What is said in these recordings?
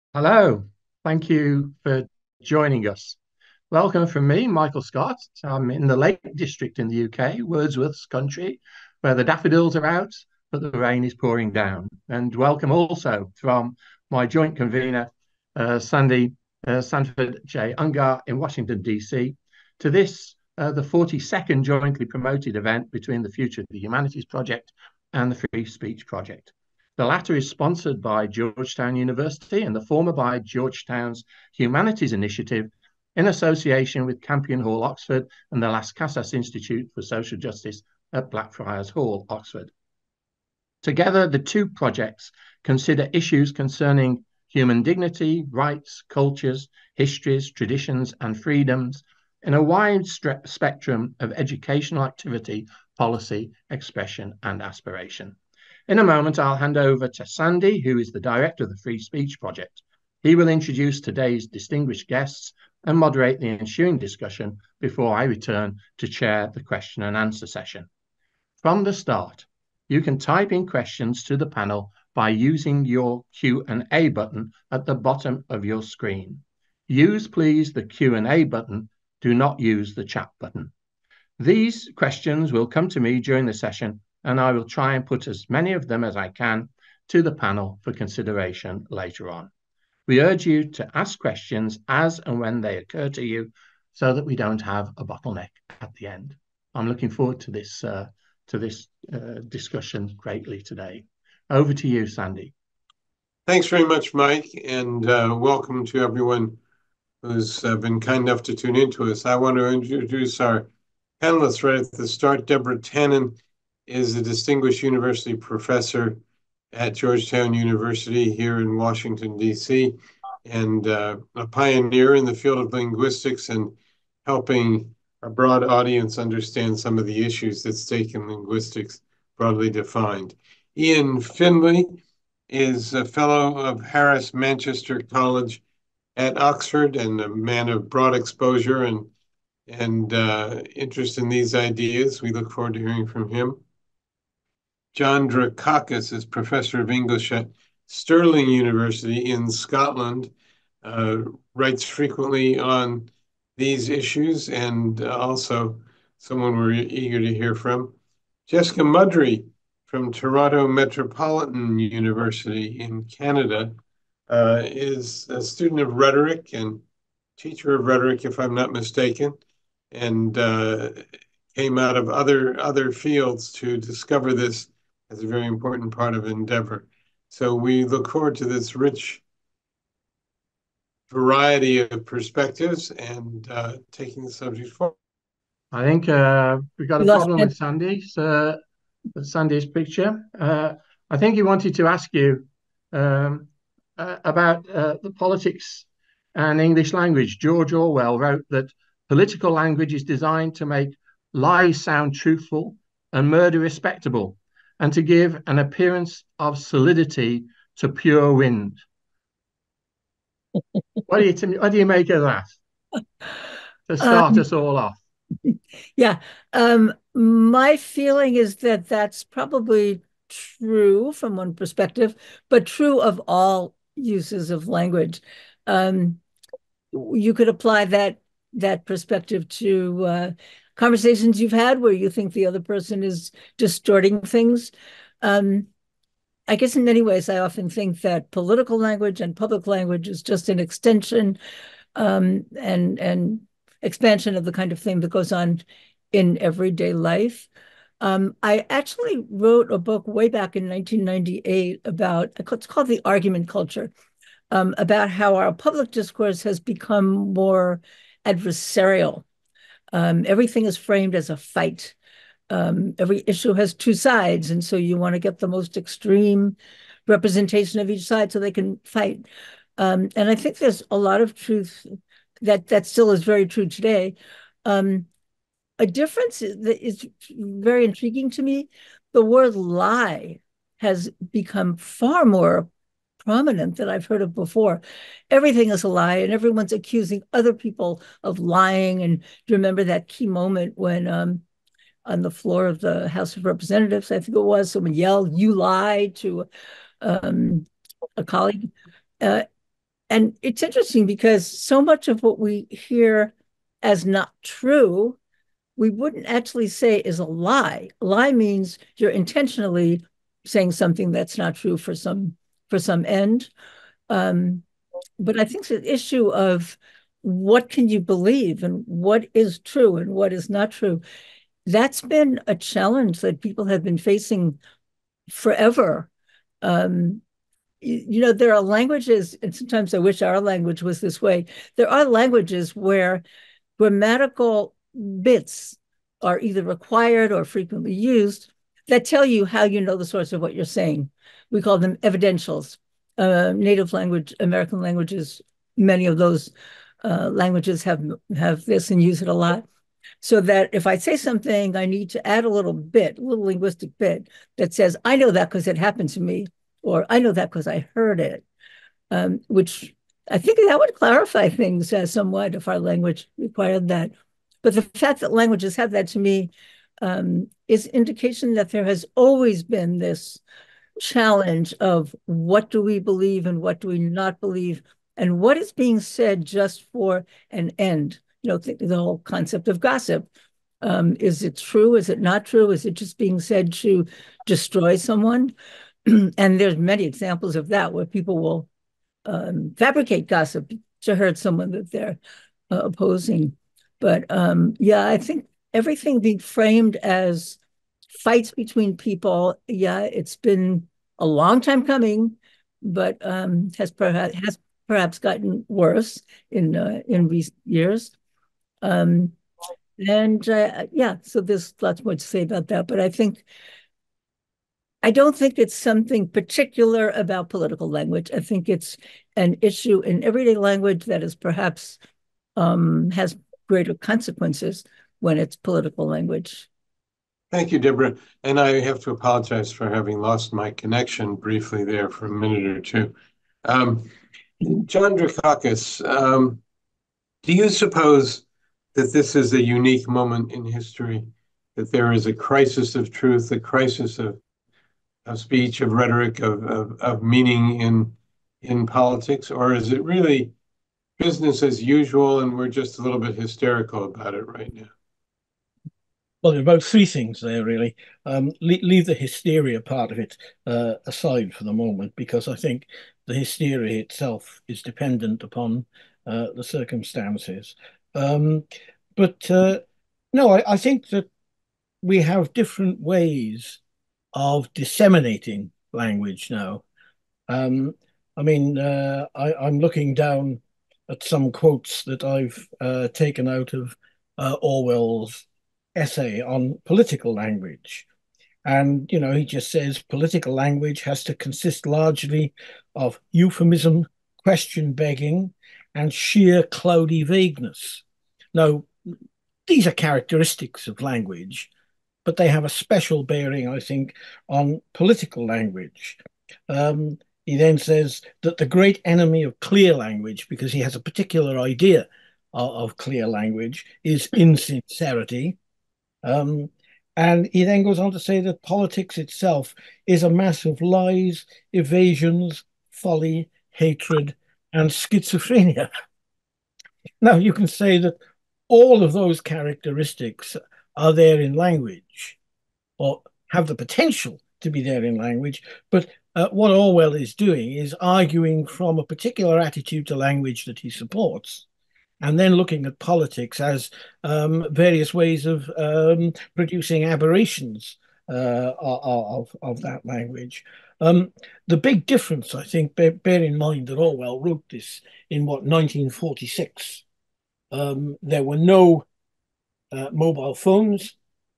Hello, thank you for joining us. Welcome from me, Michael Scott. I'm in the Lake District in the UK, Wordsworth's country, where the daffodils are out, but the rain is pouring down. And welcome also from my joint convener, Sandy Sanford J. Ungar in Washington, D.C., to this, the 42nd jointly promoted event between the Future of the Humanities Project and the Free Speech Project. The latter is sponsored by Georgetown University and the former by Georgetown's Humanities Initiative in association with Campion Hall, Oxford, and the Las Casas Institute for Social Justice at Blackfriars Hall, Oxford. Together, the two projects consider issues concerning human dignity, rights, cultures, histories, traditions, and freedoms in a wide spectrum of educational activity, policy, expression, and aspiration. In a moment, I'll hand over to Sandy, who is the director of the Free Speech Project. He will introduce today's distinguished guests and moderate the ensuing discussion before I return to chair the question and answer session. From the start, you can type in questions to the panel by using your Q&A button at the bottom of your screen. Use, please, the Q&A button. Do not use the chat button. These questions will come to me during the session, and I will try and put as many of them as I can to the panel for consideration later on. We urge you to ask questions as and when they occur to you so that we don't have a bottleneck at the end. I'm looking forward to this discussion greatly today. Over to you, Sandy. Thanks very much, Mike, and welcome to everyone who's been kind enough to tune into us. I want to introduce our panelists right at the start. Deborah Tannen is a distinguished university professor at Georgetown University here in Washington, D.C., and a pioneer in the field of linguistics and helping a broad audience understand some of the issues at stake in linguistics, broadly defined. Ian Finlay is a fellow of Harris Manchester College at Oxford and a man of broad exposure and interest in these ideas. We look forward to hearing from him. John Drakakis is professor of English at Stirling University in Scotland, writes frequently on these issues, and also someone we're eager to hear from. Jessica Mudry from Toronto Metropolitan University in Canada is a student of rhetoric and teacher of rhetoric, if I'm not mistaken, and came out of other fields to discover this as a very important part of endeavor. So we look forward to this rich variety of perspectives and taking the subject forward. I think we've got a problem with Sandy's picture. I think he wanted to ask you about the politics and English language. George Orwell wrote that political language is designed to make lies sound truthful and murder respectable, and to give an appearance of solidity to pure wind. What do you make of that? To start us all off. Yeah. My feeling is that that's probably true from one perspective, but true of all uses of language. You could apply that perspective to conversations you've had where you think the other person is distorting things. I guess in many ways, I often think that political language and public language is just an extension and expansion of the kind of thing that goes on in everyday life. I actually wrote a book way back in 1998 about, it's called The Argument Culture, about how our public discourse has become more adversarial. Everything is framed as a fight. Every issue has two sides, and so you want to get the most extreme representation of each side so they can fight. And I think there's a lot of truth that still is very true today. A difference that is very intriguing to me, the word lie has become far more prominent than I've heard of before. Everything is a lie, and everyone's accusing other people of lying. And do you remember that key moment when on the floor of the House of Representatives, I think it was, someone yelled, "You lie," to a colleague. And it's interesting because so much of what we hear as not true, we wouldn't actually say is a lie. A lie means you're intentionally saying something that's not true for some end. Um, but I think it's an issue of what can you believe and what is true and what is not true. That's been a challenge that people have been facing forever. Um, there are languages, and sometimes I wish our language was this way. There are languages where grammatical bits are either required or frequently used that tell you how you know the source of what you're saying. We call them evidentials. Native language, American languages, many of those languages have this and use it a lot. So that if I say something, I need to add a little bit, a little linguistic bit that says, I know that because it happened to me, or I know that because I heard it, which I think that would clarify things somewhat if our language required that. But the fact that languages have that to me is indication that there has always been this challenge of what do we believe and what do we not believe, and what is being said just for an end. The whole concept of gossip. Is it true? Is it not true? Is it just being said to destroy someone? And there's many examples of that where people will fabricate gossip to hurt someone that they're opposing. But yeah, I think everything being framed as fights between people, yeah, it's been a long time coming, but has perhaps gotten worse in recent years. Um, and yeah, so there's lots more to say about that. But I don't think it's something particular about political language. I think it's an issue in everyday language that is perhaps has greater consequences when it's political language. Thank you, Deborah. And I have to apologize for having lost my connection briefly there for a minute or two. John Drakakis, do you suppose that this is a unique moment in history, that there is a crisis of truth, a crisis of speech, of rhetoric, of meaning in politics, or is it really business as usual and we're just a little bit hysterical about it right now? Well, there are about three things there, really. Leave the hysteria part of it aside for the moment, because I think the hysteria itself is dependent upon the circumstances. But no, I think that we have different ways of disseminating language now. I mean, I'm looking down at some quotes that I've taken out of Orwell's essay on political language. And, he just says political language has to consist largely of euphemism, question begging, and sheer cloudy vagueness. Now, these are characteristics of language, but they have a special bearing, I think, on political language. He then says that the great enemy of clear language, because he has a particular idea of clear language, is insincerity. And he then goes on to say that politics itself is a mass of lies, evasions, folly, hatred, and schizophrenia. Now, you can say that all of those characteristics are there in language, or have the potential to be there in language, but what Orwell is doing is arguing from a particular attitude to language that he supports, and then looking at politics as various ways of producing aberrations of that language. The big difference, I think, bear in mind that Orwell wrote this in 1946. There were no mobile phones.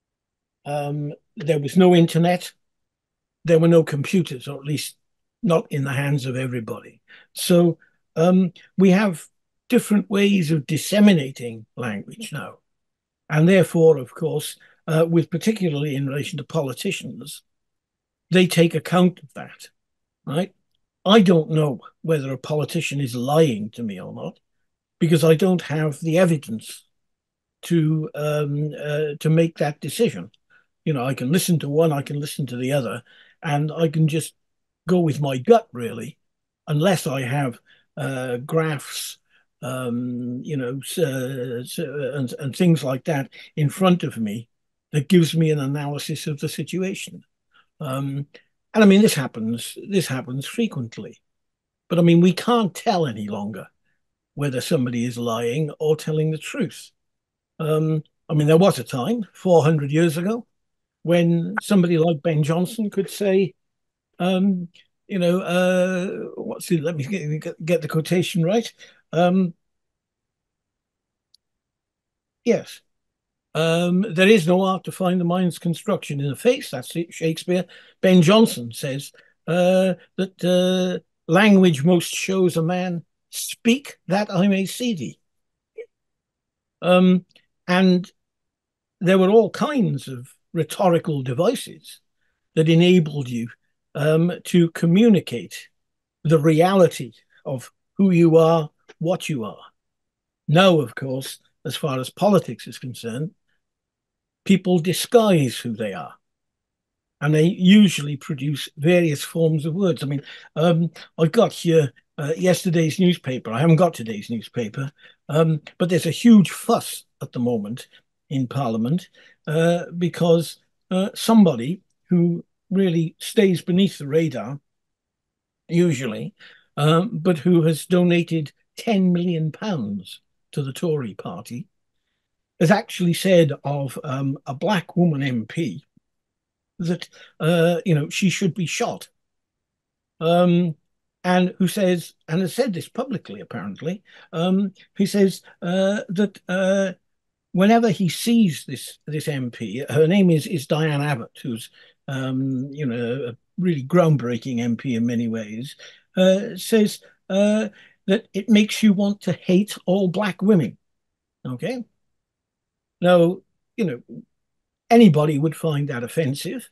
There was no internet. There were no computers, or at least not in the hands of everybody. So we have different ways of disseminating language now. And therefore, of course, with particularly in relation to politicians, they take account of that, right? I don't know whether a politician is lying to me or not, because I don't have the evidence to make that decision. I can listen to one, I can listen to the other, and I can just go with my gut, really, unless I have graphs, and things like that in front of me that gives me an analysis of the situation. And I mean, this happens. This happens frequently. But I mean, we can't tell any longer whether somebody is lying or telling the truth. I mean, there was a time 400 years ago when somebody like Ben Johnson could say, what's it? Let me get the quotation right. Yes. There is no art to find the mind's construction in the face. That's it, Shakespeare. Ben Jonson says that language most shows a man speak that I may see thee. And there were all kinds of rhetorical devices that enabled you to communicate the reality of who you are, what you are. Now, of course, as far as politics is concerned, people disguise who they are. And they usually produce various forms of words. I mean, I've got here yesterday's newspaper. I haven't got today's newspaper, but there's a huge fuss at the moment in Parliament because somebody who really stays beneath the radar, usually, but who has donated £10 million to the Tory party, has actually said of a black woman MP that she should be shot, and who says, and has said this publicly apparently, he says that whenever he sees this MP, her name is Diane Abbott, who's a really groundbreaking MP in many ways, says that it makes you want to hate all black women. Okay. Now, anybody would find that offensive.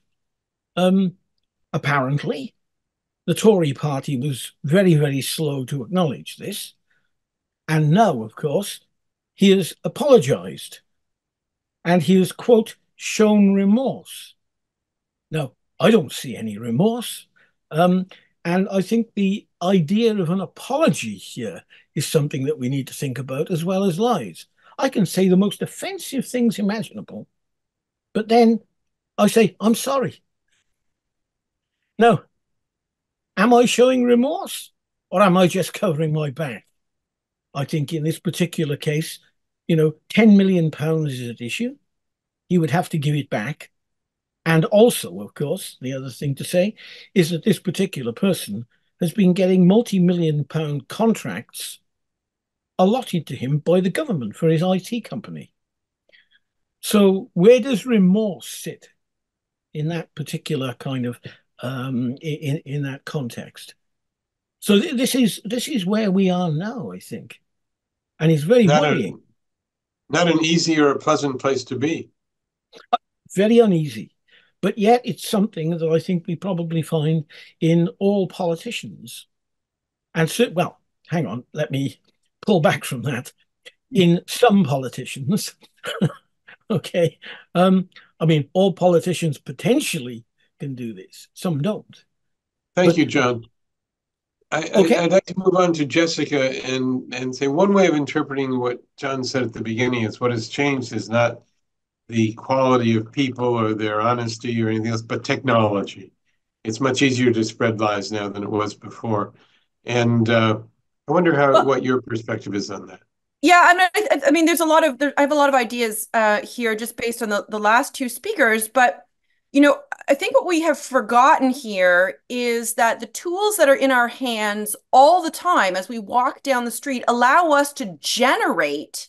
Apparently, the Tory party was very, very slow to acknowledge this. And now, of course, he has apologised and he has, quote, shown remorse. Now, I don't see any remorse. And I think the idea of an apology here is something that we need to think about as well as lies. I can say the most offensive things imaginable, but then I say, I'm sorry. Now, am I showing remorse or am I just covering my back? I think in this particular case, £10 million is at issue. He would have to give it back. And also, of course, the other thing to say is that this particular person has been getting multi-million pound contracts allotted to him by the government for his IT company. So where does remorse sit in that particular kind of in that context? So this is where we are now, I think, and it's very worrying. Not an easy or a pleasant place to be. Very uneasy, but yet it's something that I think we probably find in all politicians. And so, well, hang on, let me pull back from that. In some politicians, okay, I mean, all politicians potentially can do this. Some don't. Thank you, John. I'd like to move on to Jessica and say one way of interpreting what John said at the beginning is what has changed is not the quality of people or their honesty or anything else, but technology. It's much easier to spread lies now than it was before. And I wonder what your perspective is on that. Yeah, I mean, I have a lot of ideas here just based on the last two speakers, but I think what we have forgotten here is that the tools that are in our hands all the time as we walk down the street allow us to generate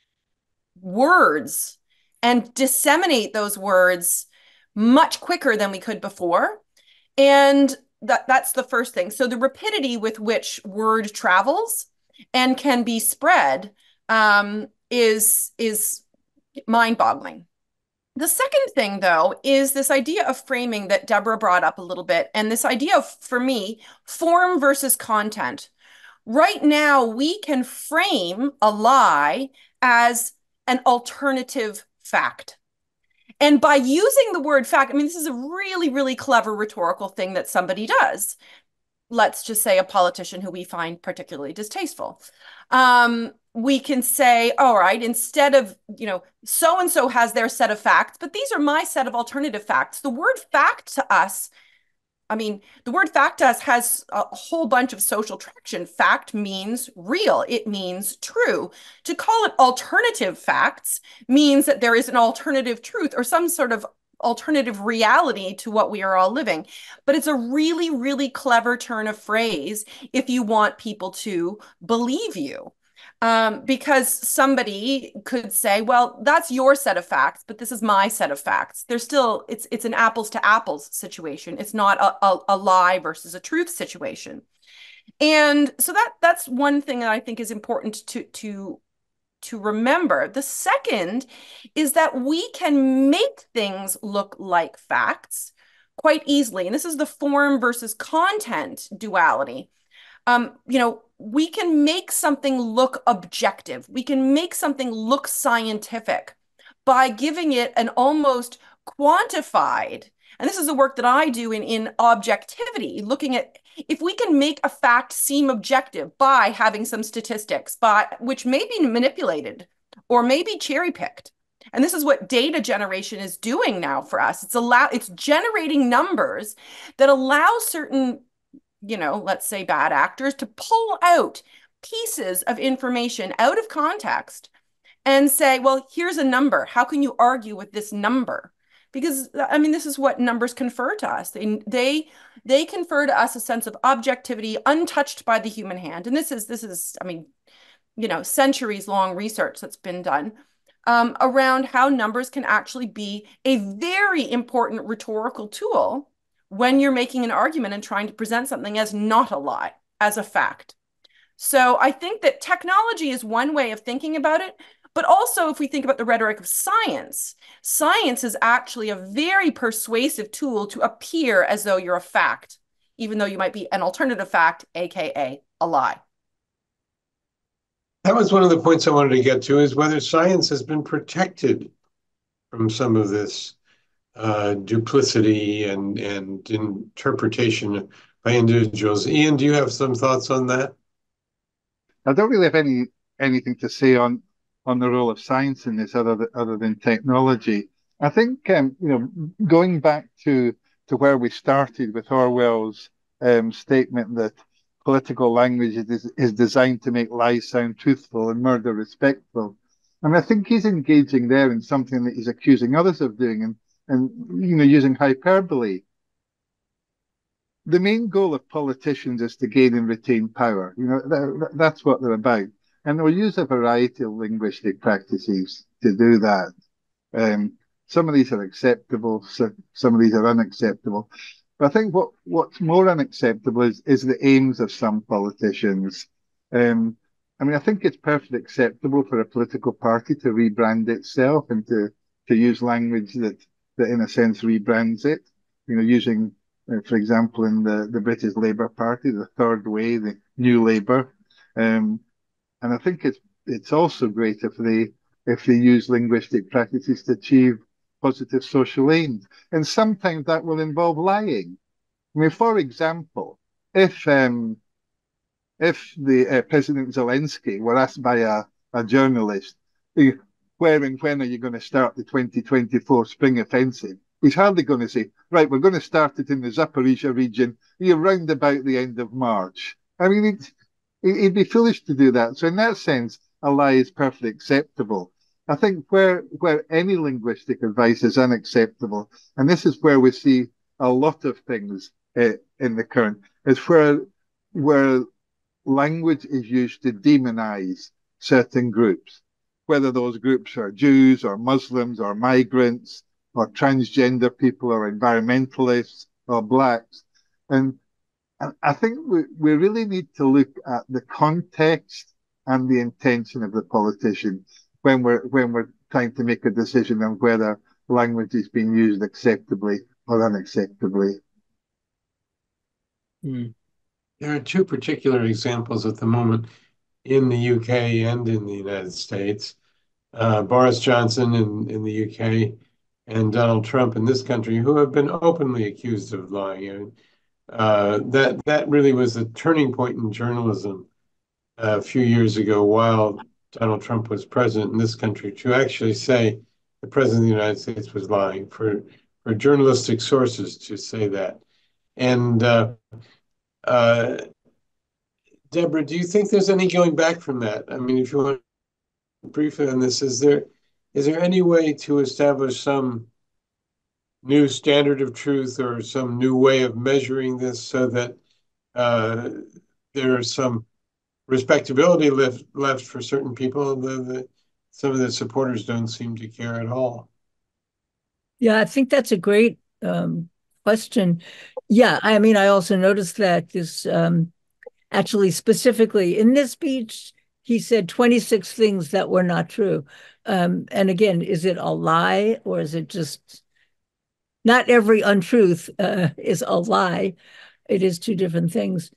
words and disseminate those words much quicker than we could before. And that's the first thing. So the rapidity with which word travels and can be spread is mind-boggling. The second thing, though, is this idea of framing that Deborah brought up a little bit, and this idea of, for me, form versus content. Right now, we can frame a lie as an alternative fact. And by using the word fact, I mean, this is a really, really clever rhetorical thing that somebody does. let's just say a politician who we find particularly distasteful. We can say, all right, instead of, so-and-so has their set of facts, but these are my set of alternative facts. The word fact to us, the word fact to us has a whole bunch of social traction. Fact means real. It means true. To call it alternative facts means that there is an alternative truth or some sort of alternative reality to what we are all living. But it's a really, really clever turn of phrase if you want people to believe you. Because somebody could say, well, that's your set of facts, but this is my set of facts. There's still, it's an apples to apples situation. It's not a lie versus a truth situation. And so that's one thing that I think is important to remember. The second is that we can make things look like facts quite easily. And this is the form versus content duality. We can make something look objective. We can make something look scientific by giving it an almost quantified, and this is the work that I do in objectivity, looking at if we can make a fact seem objective by having some statistics, which may be manipulated or maybe cherry picked. And this is what data generation is doing now for us. It's generating numbers that allow certain, let's say bad actors to pull out pieces of information out of context and say, well, here's a number. How can you argue with this number? Because this is what numbers confer to us. They confer to us a sense of objectivity untouched by the human hand. And this is centuries long research that's been done around how numbers can actually be a very important rhetorical tool when you're making an argument and trying to present something as not a lie, as a fact. So I think that technology is one way of thinking about it. But also, if we think about the rhetoric of science, science is actually a very persuasive tool to appear as though you're a fact, even though you might be an alternative fact, aka a lie. That was one of the points I wanted to get to, is whether science has been protected from some of this duplicity and interpretation by individuals. Ian, do you have some thoughts on that? I don't really have anything to say on the role of science in this other than technology. I think going back to where we started with Orwell's statement that political language is designed to make lies sound truthful and murder respectful. I think he's engaging there in something that he's accusing others of doing and using hyperbole. The main goal of politicians is to gain and retain power. That's what they're about. And they'll use a variety of linguistic practices to do that. Some of these are acceptable, some of these are unacceptable. But I think what's more unacceptable is the aims of some politicians. I think it's perfectly acceptable for a political party to rebrand itself and to use language that in a sense rebrands it. Using, for example, in the British Labour Party, the Third Way, the New Labour. And I think it's also great if they use linguistic practices to achieve positive social aims. And sometimes that will involve lying. For example, if the President Zelensky were asked by a journalist, where and when are you going to start the 2024 spring offensive? He's hardly going to say, right, we're going to start it in the Zaporizhia region around about the end of March. He'd be foolish to do that. So in that sense, a lie is perfectly acceptable. I think where any linguistic advice is unacceptable, and this is where we see a lot of things in the current, is where language is used to demonize certain groups, whether those groups are Jews or Muslims or migrants or transgender people or environmentalists or blacks. And I think we really need to look at the context and the intention of the politician when we're trying to make a decision on whether language is being used acceptably or unacceptably. There are two particular examples at the moment in the UK and in the United States. Boris Johnson in the UK and Donald Trump in this country, who have been openly accused of lying. That really was a turning point in journalism a few years ago while Donald Trump was president in this country, to actually say the president of the United States was lying, for journalistic sources to say that. And uh, Deborah, do you think there's any going back from that? I mean, if you want to briefly on this, is there any way to establish some new standard of truth or some new way of measuring this so that uh, there's some respectability left for certain people? Some of the supporters don't seem to care at all. Yeah, I think that's a great question. Yeah, I mean, I also noticed that this actually specifically in this speech, he said 26 things that were not true. And again, is it a lie or is it just not every untruth is a lie? It is two different things.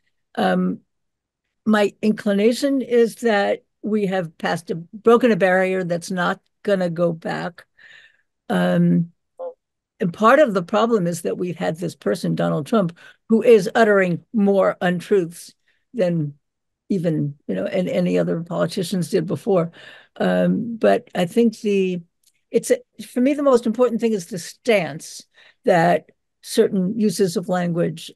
My inclination is that we have broken a barrier that's not going to go back. And part of the problem is that we've had this person, Donald Trump, who is uttering more untruths than even, and any other politicians did before. But I think for me, the most important thing is the stance that certain uses of language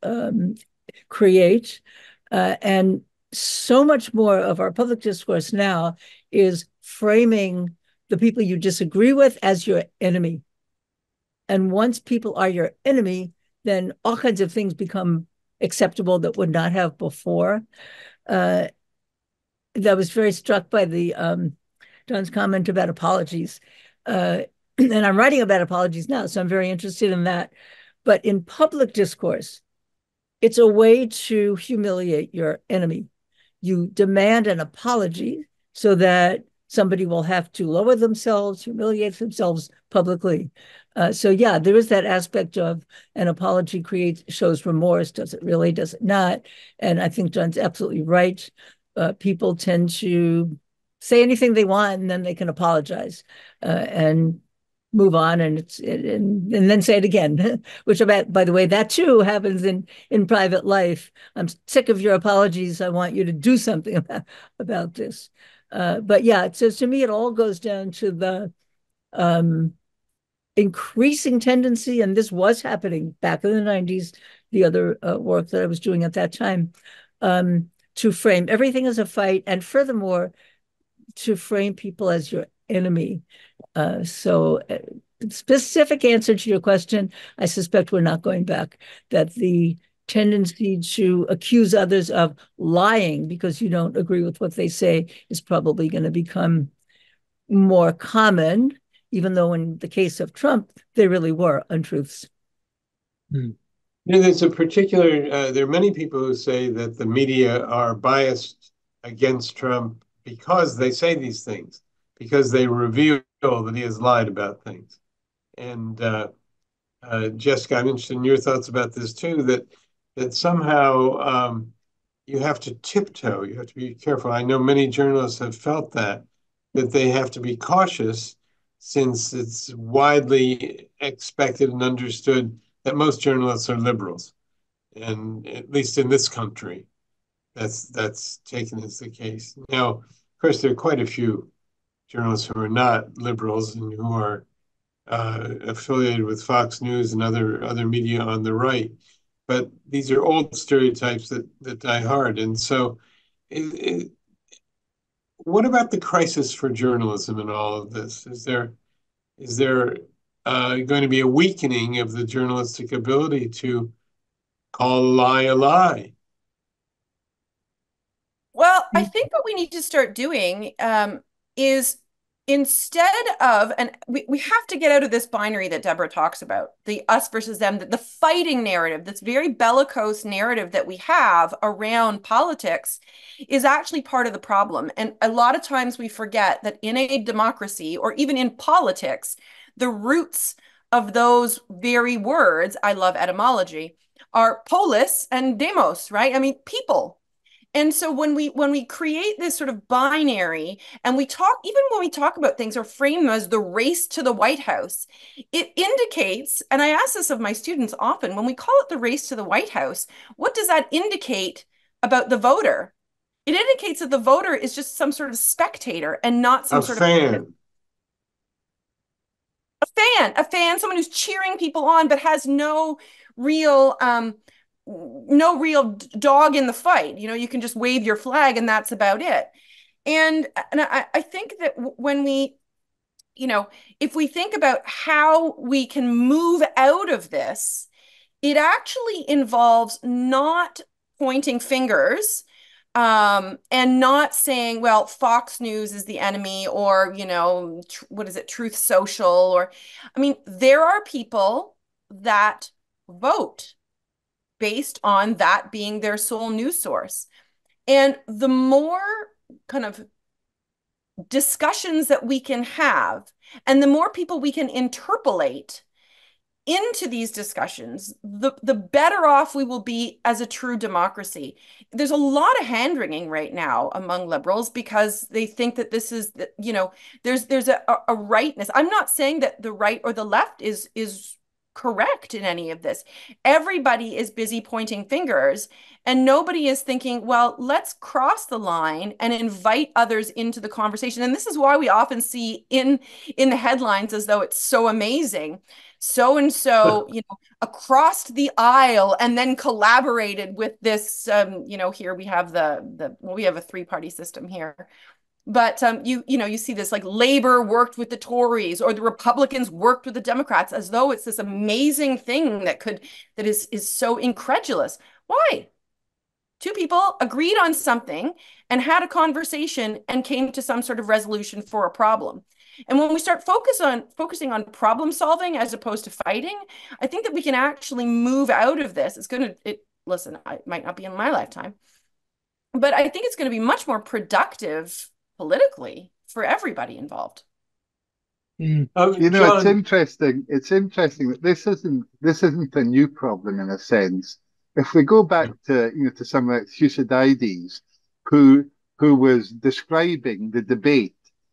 create. And so much more of our public discourse now is framing the people you disagree with as your enemy. And once people are your enemy, then all kinds of things become acceptable that would not have before. I was very struck by John's comment about apologies. And I'm writing about apologies now, so I'm very interested in that. But in public discourse, it's a way to humiliate your enemy. You demand an apology so that somebody will have to lower themselves, humiliate themselves publicly. So yeah, there is that aspect of an apology shows remorse. Does it really? Does it not? And I think John's absolutely right. People tend to say anything they want and then they can apologize and move on and then say it again, which by the way, that too happens in private life. I'm sick of your apologies. I want you to do something about this. But yeah, so to me, it all goes down to the increasing tendency, and this was happening back in the 90s, the other work that I was doing at that time, to frame everything as a fight, and furthermore, to frame people as your enemy. So specific answer to your question, I suspect we're not going back, that the tendency to accuse others of lying because you don't agree with what they say is probably going to become more common, even though in the case of Trump, they really were untruths. There's there are many people who say that the media are biased against Trump because they say these things, because they reveal that he has lied about things. And Jessica, I'm interested in your thoughts about this too, that somehow you have to tiptoe, you have to be careful. I know many journalists have felt that they have to be cautious since it's widely expected and understood that most journalists are liberals. And at least in this country, that's taken as the case. Now, of course, there are quite a few journalists who are not liberals and who are affiliated with Fox News and other media on the right. But these are old stereotypes that die hard. And so what about the crisis for journalism in all of this? Is there going to be a weakening of the journalistic ability to call a lie a lie? Well, I think what we need to start doing is, instead of, and we have to get out of this binary that Deborah talks about, the us versus them, the fighting narrative, this very bellicose narrative that we have around politics is actually part of the problem. And a lot of times we forget that in a democracy, or even in politics, the roots of those very words, I love etymology, are polis and demos, right? I mean, people. And so when we create this sort of binary and we talk, even when we talk about things or frame them as the race to the White House, it indicates, and I ask this of my students often, when we call it the race to the White House, what does that indicate about the voter? It indicates that the voter is just some sort of spectator and not some A sort of fan. a fan, someone who's cheering people on, but has real no real dog in the fight. You know, you can just wave your flag and that's about it. And I think that when we, you know, if we think about how we can move out of this, it actually involves not pointing fingers, and not saying, well, Fox News is the enemy, or, you know, what is it, Truth Social, or, I mean, there are people that vote based on that being their sole news source. And the more kind of discussions that we can have, and the more people we can interpolate into these discussions, the better off we will be as a true democracy. There's a lot of hand wringing right now among liberals because they think that this is, you know, there's a rightness. I'm not saying that the right or the left is correct in any of this. Everybody is busy pointing fingers and nobody is thinking, well, let's cross the line and invite others into the conversation. And this is why we often see in the headlines as though it's so amazing, so and so, you know, across the aisle and then collaborated with this, you know, here we have well, we have a three-party system here. But you see this, like, Labor worked with the Tories or the Republicans worked with the Democrats, as though it's this amazing thing that is so incredulous. Why? Two people agreed on something and had a conversation and came to some sort of resolution for a problem. And when we start focusing on problem solving as opposed to fighting, I think that we can actually move out of this. Listen, it might not be in my lifetime, but I think it's going to be much more productive politically for everybody involved. You know, John, it's interesting. It's interesting that this isn't a new problem in a sense. If we go back to some like Thucydides, who was describing the debate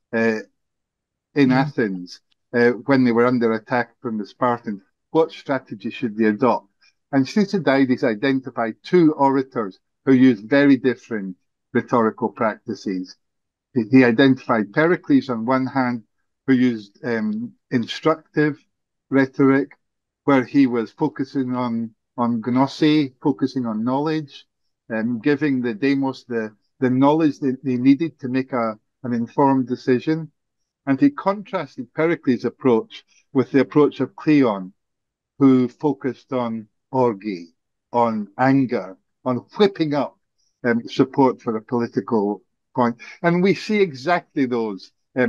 in Athens when they were under attack from the Spartans, what strategy should they adopt? And Thucydides identified two orators who used very different rhetorical practices. He identified Pericles on one hand, who used instructive rhetoric, where he was focusing on gnosis, focusing on knowledge, giving the demos the knowledge that they needed to make an informed decision. And he contrasted Pericles' approach with the approach of Cleon, who focused on orgy, on anger, on whipping up support for a political point. And we see exactly those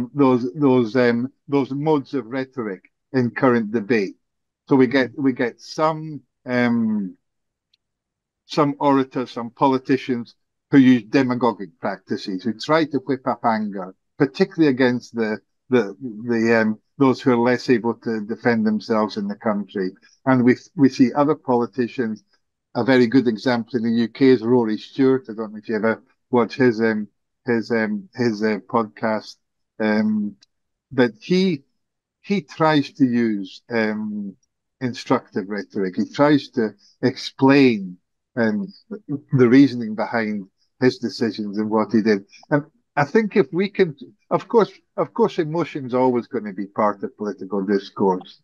modes of rhetoric in current debate. So we get some orators, some politicians who use demagogic practices, who try to whip up anger, particularly against those who are less able to defend themselves in the country. And we see other politicians. A very good example in the UK is Rory Stewart. I don't know if you ever watch his podcast, but he tries to use instructive rhetoric. He tries to explain the reasoning behind his decisions and what he did. And I think if we can, of course, emotion's always going to be part of political discourse.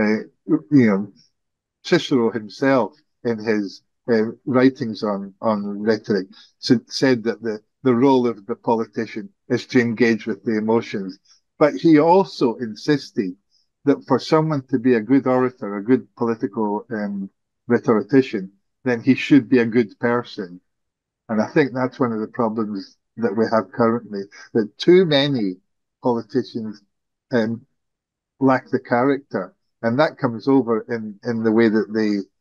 Cicero himself, in his writings on rhetoric, said that the role of the politician is to engage with the emotions. But he also insisted that for someone to be a good orator, a good political rhetorician, then he should be a good person. And I think that's one of the problems that we have currently, that too many politicians lack the character, and that comes over in the way that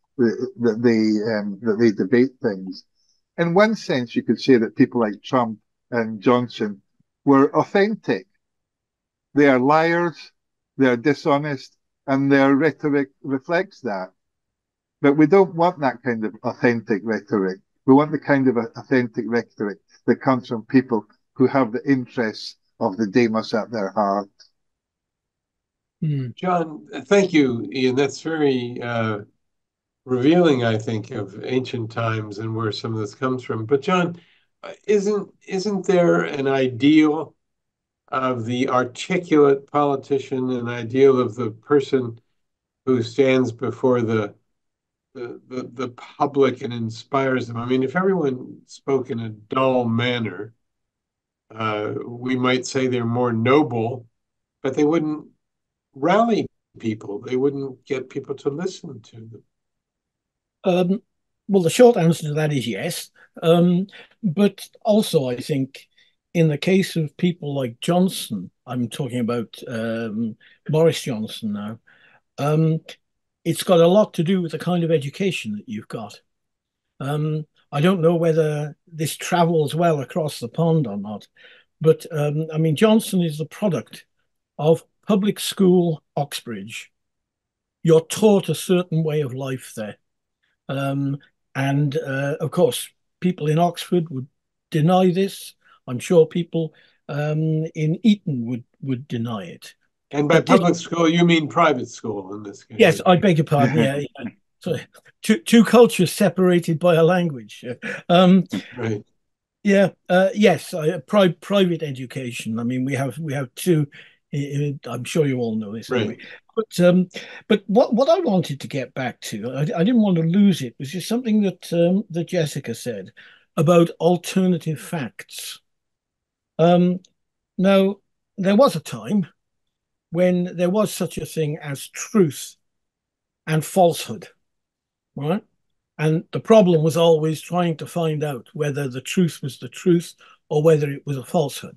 they debate things. In one sense, you could say that people like Trump and Johnson were authentic. They are liars, they are dishonest, and their rhetoric reflects that. But we don't want that kind of authentic rhetoric. We want the kind of authentic rhetoric that comes from people who have the interests of the demos at their heart. John, thank you, Ian. That's very revealing, I think, of ancient times and where some of this comes from. But John, isn't there an ideal of the articulate politician, an ideal of the person who stands before the public and inspires them? I mean, if everyone spoke in a dull manner, we might say they're more noble, but they wouldn't rally people. They wouldn't get people to listen to them. Well, the short answer to that is yes. But also, I think in the case of people like Johnson, I'm talking about Boris Johnson now, it's got a lot to do with the kind of education that you've got. I don't know whether this travels well across the pond or not, but I mean, Johnson is the product of public school Oxbridge. You're taught a certain way of life there. And of course, people in Oxford would deny this. I'm sure people in Eton would deny it. And by public school, you mean private school in this case? Yes, I beg your pardon. Yeah. So two cultures separated by a language. Right. Yeah. Yes. Private education. I mean, we have two. I'm sure you all know this anyway. Right. But what I wanted to get back to, I didn't want to lose it, was just something that Jessica said about alternative facts. Now, there was a time when there was such a thing as truth and falsehood, right? And the problem was always trying to find out whether the truth was the truth or whether it was a falsehood.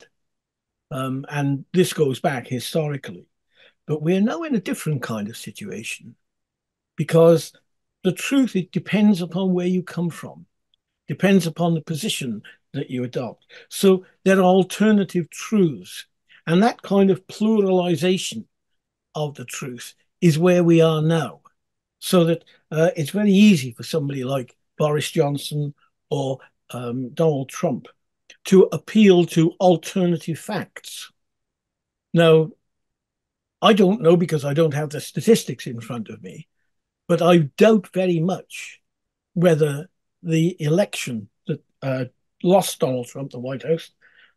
And this goes back historically. But we're now in a different kind of situation because the truth, it depends upon where you come from, depends upon the position that you adopt. So there are alternative truths. And that kind of pluralization of the truth is where we are now. So that it's very easy for somebody like Boris Johnson or Donald Trump to appeal to alternative facts. Now, I don't know because I don't have the statistics in front of me, but I doubt very much whether the election that lost Donald Trump the White House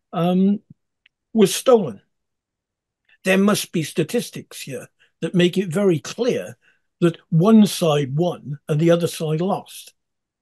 was stolen. There must be statistics here that make it very clear that one side won and the other side lost.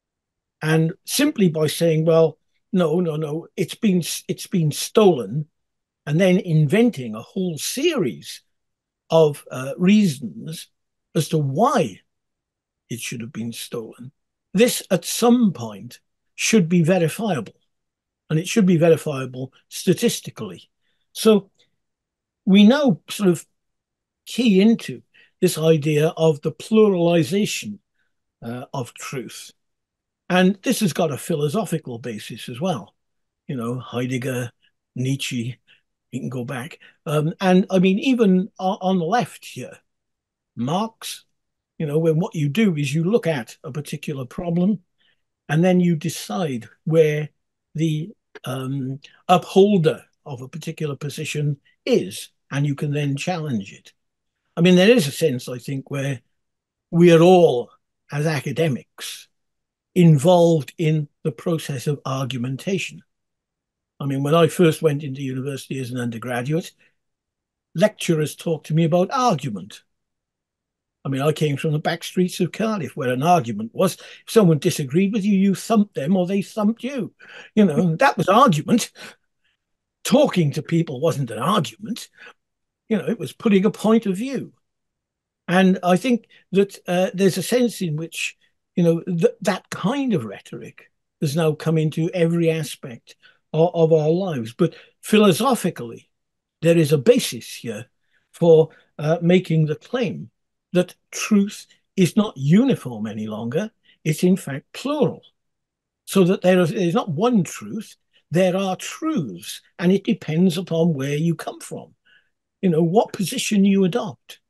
And simply by saying, well, no, it's been stolen, and then inventing a whole series of reasons as to why it should have been stolen. This, at some point, should be verifiable, and it should be verifiable statistically. So we now sort of key into this idea of the pluralization of truth. And this has got a philosophical basis as well. You know, Heidegger, Nietzsche, you can go back. And I mean, even on the left here, Marx, you know, when what you do is you look at a particular problem and then you decide where the upholder of a particular position is, and you can then challenge it. I mean, there is a sense, I think, where we are all, as academics, involved in the process of argumentation. I mean, when I first went into university as an undergraduate, lecturers talked to me about argument. I mean, I came from the back streets of Cardiff, where an argument was if someone disagreed with you, you thumped them or they thumped you. You know, that was argument. Talking to people wasn't an argument. You know, it was putting a point of view. And I think that there's a sense in which, you know, that kind of rhetoric has now come into every aspect of our lives. But philosophically, there is a basis here for making the claim that truth is not uniform any longer. It's in fact plural. So that there is not one truth, there are truths, and it depends upon where you come from. You know, what position you adopt.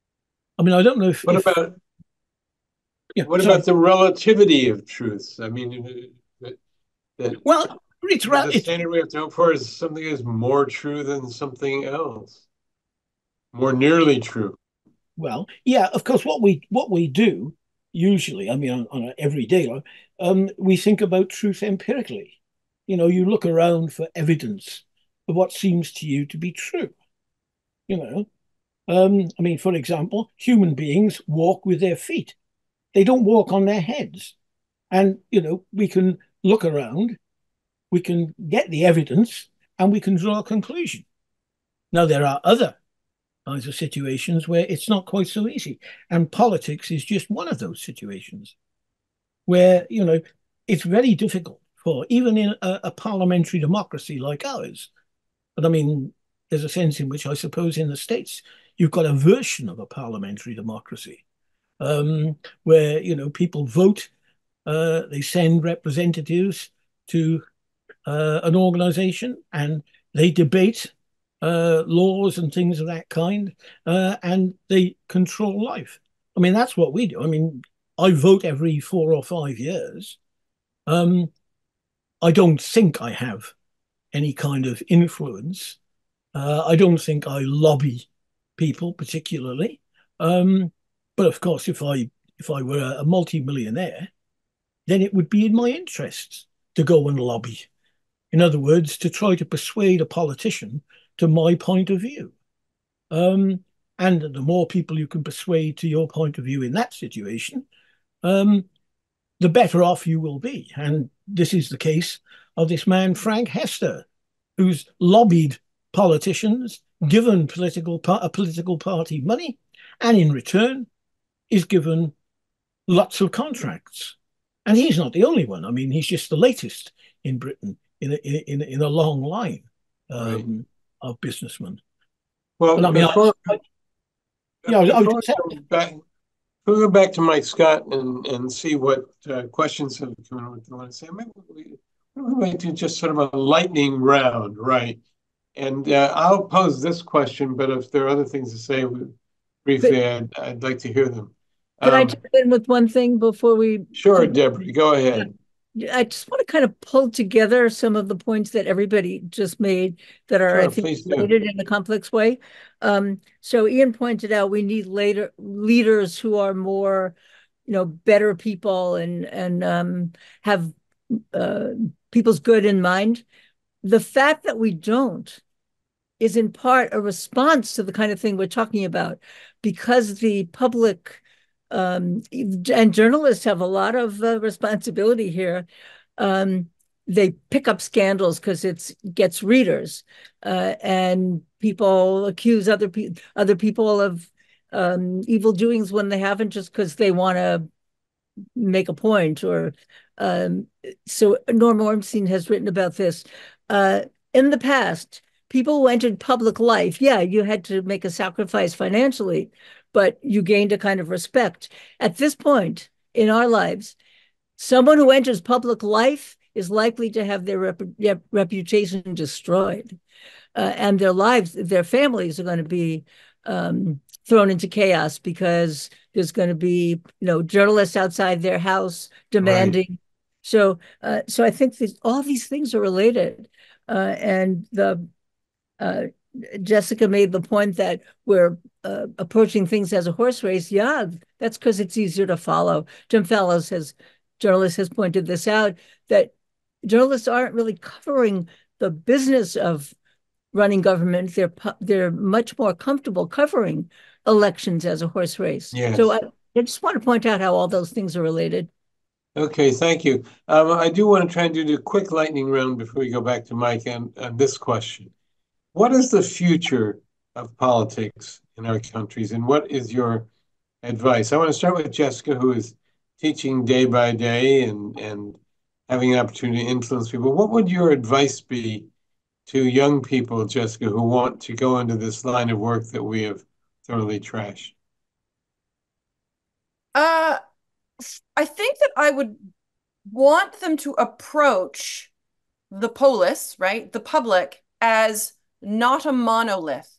I mean, I don't know what about the relativity of truths? I mean, Well, it's the standard we have to hope for is something is more true than something else, more nearly true. Well, yeah, of course. What we do usually, I mean, on an everyday life, we think about truth empirically. You look around for evidence of what seems to you to be true. You know, I mean, for example, human beings walk with their feet; they don't walk on their heads. And we can look around, we can get the evidence, and we can draw a conclusion. Now, there are other kinds of situations where it's not quite so easy. And politics is just one of those situations where, it's very difficult for even in a parliamentary democracy like ours. But I mean, there's a sense in which I suppose in the States, you've got a version of a parliamentary democracy where, people vote, they send representatives to an organization and they debate laws and things of that kind, and they control life. I mean, that's what we do. I mean, I vote every 4 or 5 years. I don't think I have any kind of influence. I don't think I lobby people particularly. But of course, if I were a multi-millionaire, then it would be in my interests to go and lobby. In other words, to try to persuade a politician to my point of view. And the more people you can persuade to your point of view in that situation, the better off you will be. And this is the case of this man, Frank Hester, who's lobbied politicians, given a political party money, and in return is given lots of contracts. And he's not the only one. I mean, he's just the latest in Britain in a long line Right. of businessmen. Well, but, I mean, before, I we'll go back to Mike Scott and see what questions have come in. What they want to say. Maybe we're going to just sort of a lightning round, right? And I'll pose this question, but if there are other things to say briefly, I'd like to hear them. Can I jump in with one thing before we? Sure, Deborah, go ahead. I just want to kind of pull together some of the points that everybody just made that are, Sure, I think, related in a complex way. So Ian pointed out we need leaders who are more, better people and have people's good in mind. The fact that we don't is in part a response to the kind of thing we're talking about, because the public and journalists have a lot of responsibility here. They pick up scandals because it gets readers, and people accuse other people of evil doings when they haven't, just because they want to make a point. Or so Norm Ornstein has written about this. In the past, people who entered public life, yeah, you had to make a sacrifice financially, but you gained a kind of respect. At this point in our lives, someone who enters public life is likely to have their reputation destroyed, and their families are going to be thrown into chaos, because there's going to be journalists outside their house demanding. Right. So I think all these things are related, and Jessica made the point that we're approaching things as a horse race. Yeah, that's because it's easier to follow. Journalist has pointed this out, that journalists aren't really covering the business of running government. They're much more comfortable covering elections as a horse race. Yes. So I just want to point out how all those things are related. Okay, thank you. I do want to try and do a quick lightning round before we go back to Mike on this question. What is the future of politics in our countries, and what is your advice? I want to start with Jessica, who is teaching day by day and having an opportunity to influence people. What would your advice be to young people, Jessica, who want to go into this line of work that we have thoroughly trashed? I think that I would want them to approach the polis, right, the public, as not a monolith.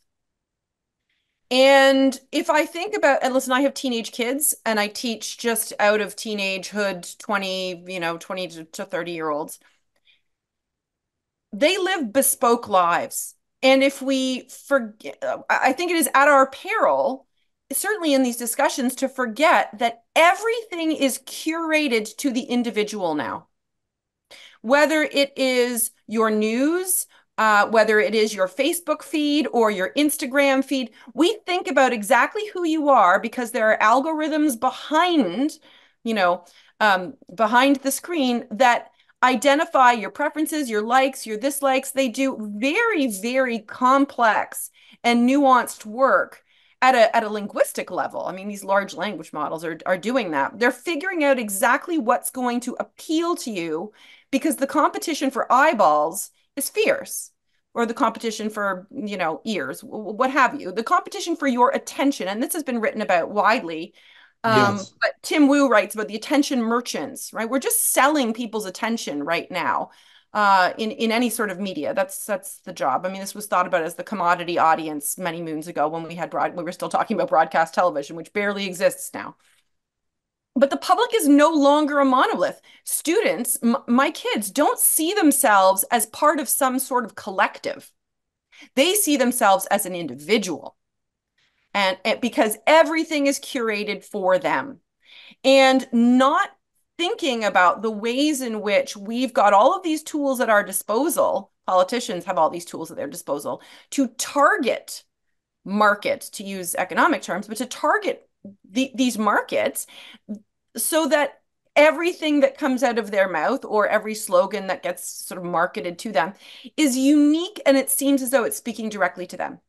And if I think about, and listen, I have teenage kids, and I teach just out of teenagehood, 20 to 30-year-olds. they live bespoke lives. And if we forget, I think it is at our peril, certainly in these discussions, to forget that everything is curated to the individual now. Whether it is your news, whether it is your Facebook feed or your Instagram feed, we think about exactly who you are because there are algorithms behind, you know, behind the screen that identify your preferences, your likes, your dislikes. They do very, very complex and nuanced work at a linguistic level. I mean, these large language models are doing that. They're figuring out exactly what's going to appeal to you because the competition for eyeballs is fierce, or the competition for, ears, what have you, the competition for your attention. And this has been written about widely. Yes. But Tim Wu writes about the attention merchants, right? We're just selling people's attention right now. In any sort of media, that's the job. I mean, this was thought about as the commodity audience many moons ago when we were still talking about broadcast television, which barely exists now. But the public is no longer a monolith. Students, my kids, don't see themselves as part of some sort of collective. They see themselves as an individual, and because everything is curated for them, and not thinking about the ways in which we've got all of these tools at our disposal. Politicians have all these tools at their disposal to target markets, to use economic terms, but to target these markets so that everything that comes out of their mouth or every slogan that gets sort of marketed to them is unique, and it seems as though it's speaking directly to them.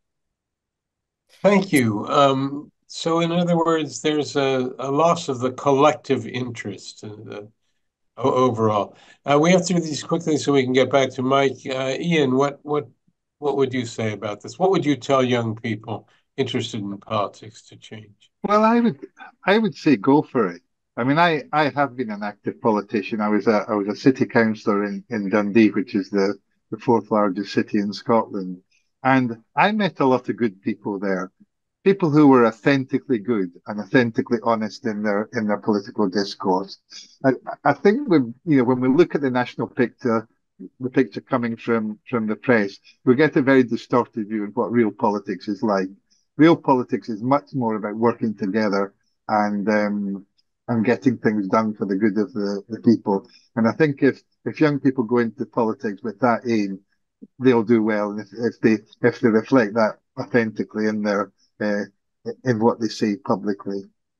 Thank you. So in other words, there's a loss of the collective interest overall. We have to do these quickly so we can get back to Mike. Ian, what would you say about this? What would you tell young people interested in politics to change? Well, I would say go for it. I mean, I have been an active politician. I was a city councillor in Dundee, which is the fourth largest city in Scotland. And I met a lot of good people there. People who were authentically good and authentically honest in their political discourse. I think when we look at the national picture, the picture coming from the press, we get a very distorted view of what real politics is like. Real politics is much more about working together and getting things done for the good of the people. And I think if young people go into politics with that aim, they'll do well. And if they reflect that authentically in their in what they say publicly.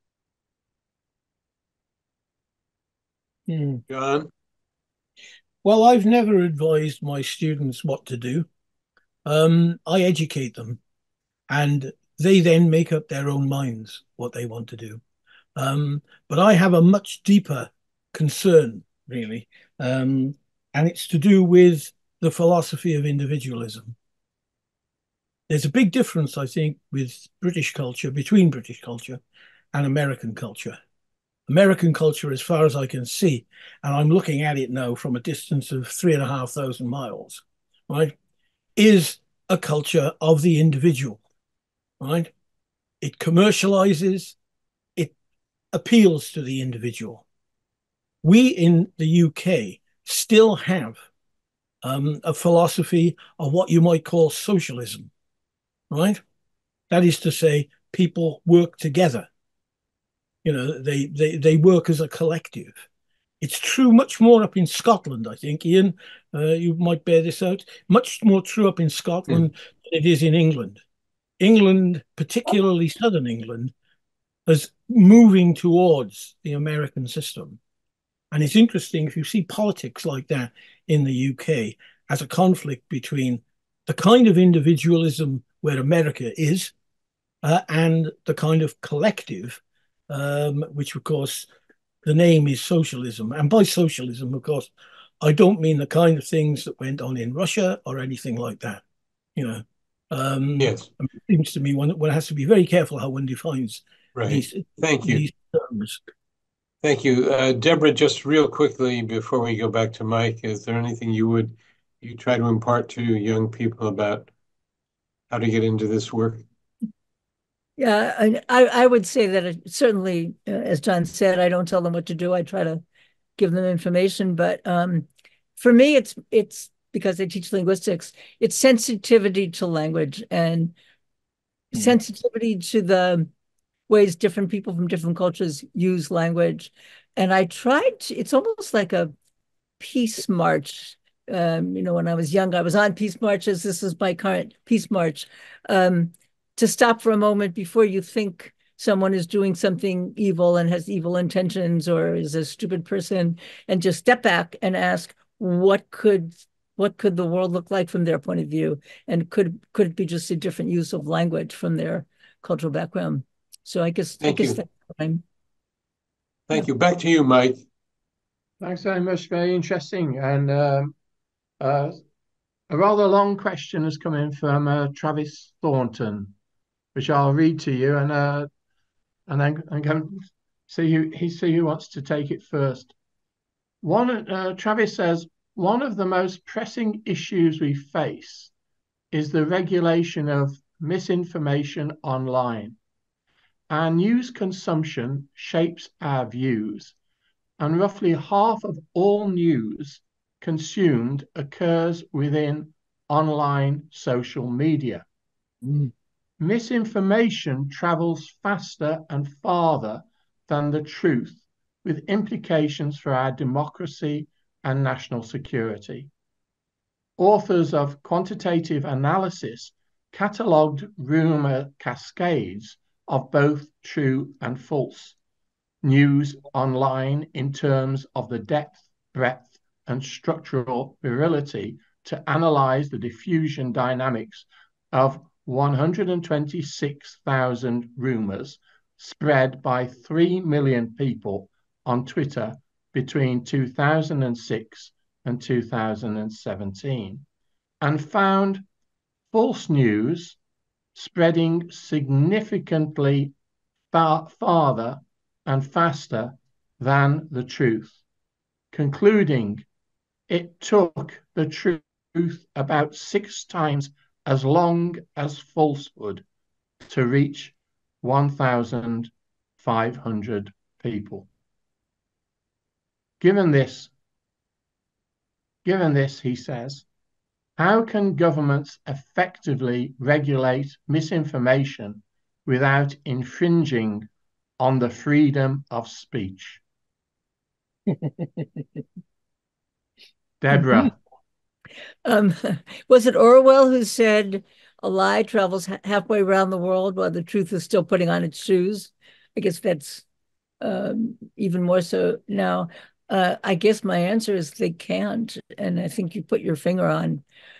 John? Well, I've never advised my students what to do. I educate them, and they then make up their own minds what they want to do. But I have a much deeper concern, really, and it's to do with the philosophy of individualism. There's a big difference, I think, with between British culture and American culture. American culture, as far as I can see, and I'm looking at it now from a distance of 3,500 miles, right, is a culture of the individual, right? It commercializes, it appeals to the individual. We in the UK still have a philosophy of what you might call socialism, right? That is to say, people work together. They work as a collective. It's true much more up in Scotland, I think, Ian. You might bear this out. Much more true up in Scotland than it is in England. England, particularly southern England, is moving towards the American system. And it's interesting if you see politics like that in the UK as a conflict between the kind of individualism where America is and the kind of collective, which, of course, the name is socialism. And by socialism, of course, I don't mean the kind of things that went on in Russia or anything like that. Yes. It seems to me one has to be very careful how one defines these terms. Thank you. Deborah, just real quickly before we go back to Mike, is there anything you try to impart to young people about how to get into this work? Yeah, I would say that certainly, as John said, I don't tell them what to do. I try to give them information. But for me, it's because I teach linguistics, it's sensitivity to language and sensitivity to the ways different people from different cultures use language. And I tried to, it's almost like a peace march. When I was young, I was on peace marches. This is my current peace march. To stop for a moment before you think someone is doing something evil and has evil intentions or is a stupid person, and just step back and ask, what could the world look like from their point of view? And could it be just a different use of language from their cultural background? So I guess Thank you. that's fine. Thank you. Back to you, Mike. Thanks very much. Very interesting. And a rather long question has come in from Travis Thornton, which I'll read to you, and then I'm going to see who wants to take it first. Travis says, one of the most pressing issues we face is the regulation of misinformation online. Our news consumption shapes our views, and roughly half of all news consumed occurs within online social media. Misinformation travels faster and farther than the truth, with implications for our democracy and national security. Authors of quantitative analysis catalogued rumor cascades of both true and false news online in terms of the depth, breadth, and structural virility to analyze the diffusion dynamics of 126,000 rumors spread by 3 million people on Twitter between 2006 and 2017, and found false news spreading significantly farther and faster than the truth, concluding it took the truth about 6 times as long as falsehood to reach 1,500 people. Given this, he says, how can governments effectively regulate misinformation without infringing on the freedom of speech? Deborah. Was it Orwell who said a lie travels halfway around the world while the truth is still putting on its shoes? I guess that's even more so now. I guess my answer is they can't. And I think you put your finger on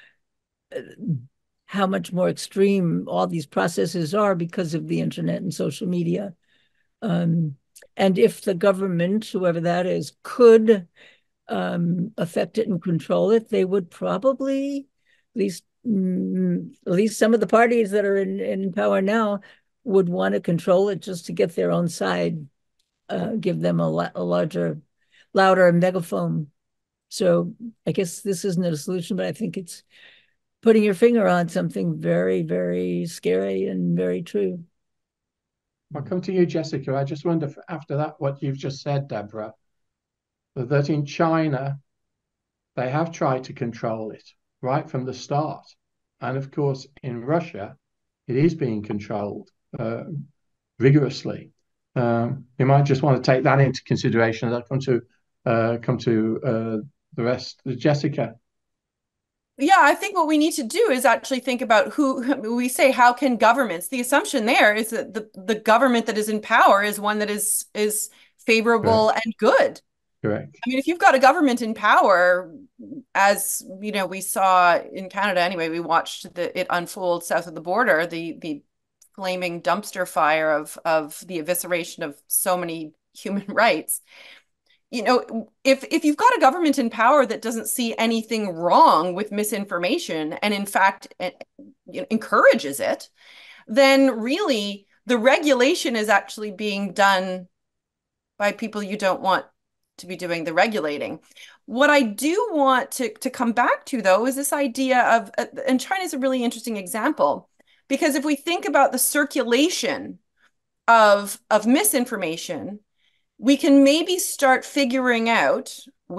how much more extreme all these processes are because of the internet and social media. And if the government, whoever that is, could affect it and control it, they would probably, at least some of the parties that are in power now, would want to control it just to get their own side, give them a larger, louder megaphone. So I guess this isn't a solution, but I think it's putting your finger on something very, very scary and very true. I'll come to you, Jessica. I just wonder, after that, what you've just said, Deborah, that in China, they have tried to control it right from the start. And of course, in Russia, it is being controlled rigorously. You might just want to take that into consideration as I come to the rest. Jessica. Yeah, I think what we need to do is actually think about who we say, how can governments, the assumption there is that the government that is in power is one that is favorable and good. Correct. I mean, if you've got a government in power, as we saw in Canada anyway, we watched it unfold south of the border, the flaming dumpster fire of the evisceration of so many human rights. If you've got a government in power that doesn't see anything wrong with misinformation and in fact encourages it, then really the regulation is actually being done by people you don't want to be doing the regulating. What I do want to come back to, though, is this idea of, and China is a really interesting example, because if we think about the circulation of misinformation, we can maybe start figuring out,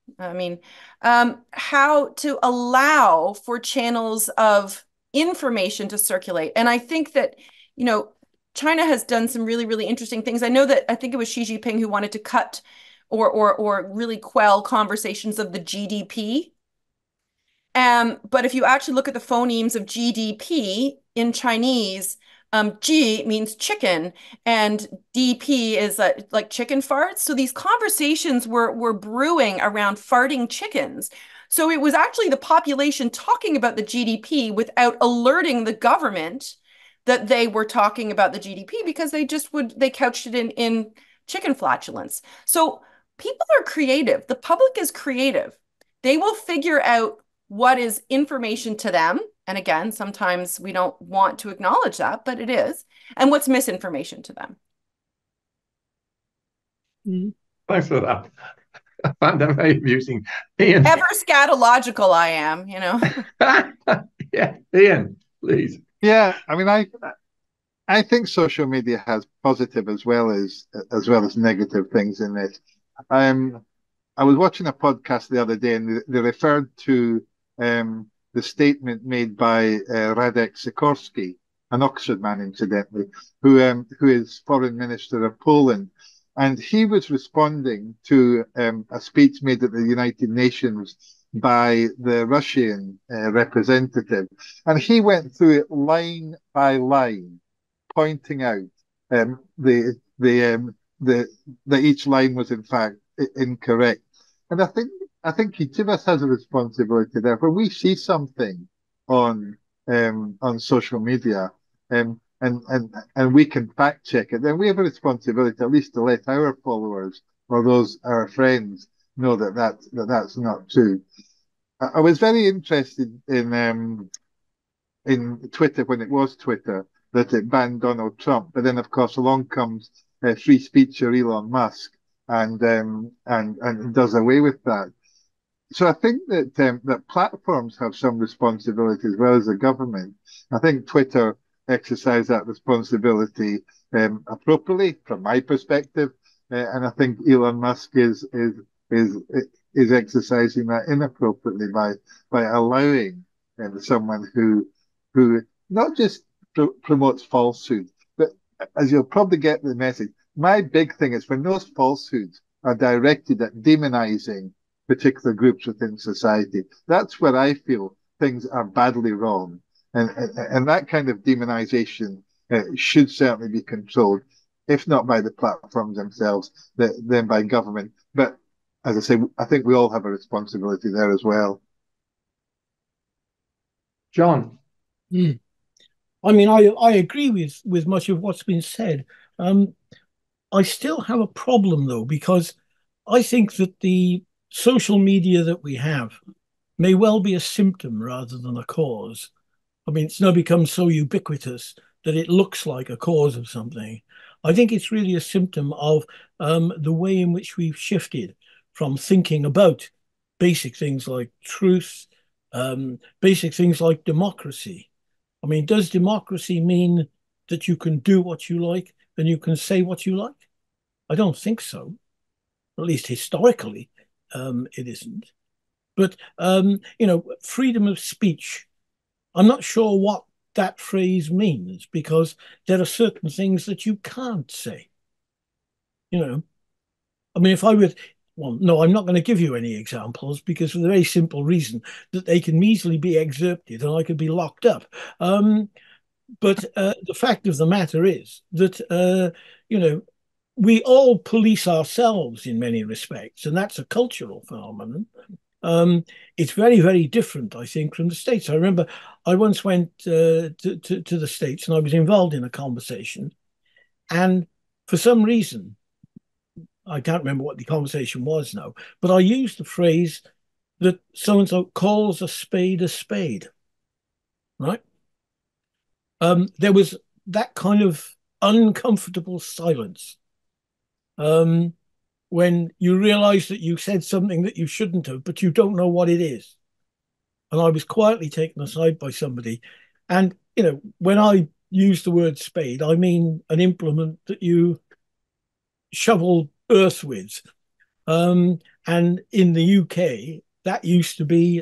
I mean, how to allow for channels of information to circulate. And I think that, China has done some really, really interesting things. I think it was Xi Jinping who wanted to cut or really quell conversations of the GDP. But if you actually look at the phonemes of GDP in Chinese, G means chicken and DP is like chicken farts. So these conversations were brewing around farting chickens. So it was actually the population talking about the GDP without alerting the government that they were talking about the GDP because they couched it in chicken flatulence. So people are creative. The public is creative. They will figure out what is information to them. And again, sometimes we don't want to acknowledge that, but it is. And what's misinformation to them. Thanks for that. I find that very amusing. Ian. Ever scatological I am, Yeah, Ian, please. Yeah, I mean, I think social media has positive as well as negative things in it. I was watching a podcast the other day, and they referred to the statement made by Radek Sikorski, an Oxford man, incidentally, who is Foreign Minister of Poland, and he was responding to a speech made at the United Nations by the Russian representative, and he went through it line by line, pointing out that each line was in fact incorrect. And I think each of us has a responsibility there. When we see something on social media, and we can fact check it, then we have a responsibility at least to let our followers or those our friends know that that's not true. I was very interested in Twitter when it was Twitter that it banned Donald Trump, but then of course along comes free speech or Elon Musk and does away with that. So I think that platforms have some responsibility as well as the government. I think Twitter exercised that responsibility appropriately from my perspective, and I think Elon Musk is exercising that inappropriately by allowing someone who not just promotes falsehood, but as you'll probably get the message, my big thing is when those falsehoods are directed at demonizing particular groups within society, that's where I feel things are badly wrong. And that kind of demonization should certainly be controlled, if not by the platforms themselves, then by government. But as I say, I think we all have a responsibility there as well. John. I mean, I agree with much of what's been said. I still have a problem, though, because I think that the social media that we have may well be a symptom rather than a cause. I mean, it's now become so ubiquitous that it looks like a cause of something. I think it's really a symptom of the way in which we've shifted from thinking about basic things like truth, basic things like democracy. I mean, does democracy mean that you can do what you like and you can say what you like? I don't think so. At least historically, it isn't. But, freedom of speech, I'm not sure what that phrase means, because there are certain things that you can't say. I mean, if I would, well, no, I'm not going to give you any examples because for the very simple reason that they can easily be excerpted and I could be locked up. But the fact of the matter is that, we all police ourselves in many respects, and that's a cultural phenomenon. It's very, very different, I think, from the States. I remember I once went to the States and I was involved in a conversation. And for some reason, I can't remember what the conversation was now, but I used the phrase that so-and-so calls a spade, right? There was that kind of uncomfortable silence when you realize that you said something that you shouldn't have, but you don't know what it is. And I was quietly taken aside by somebody. And, when I use the word spade, I mean an implement that you shovel earth with. And And in the UK, that used to be,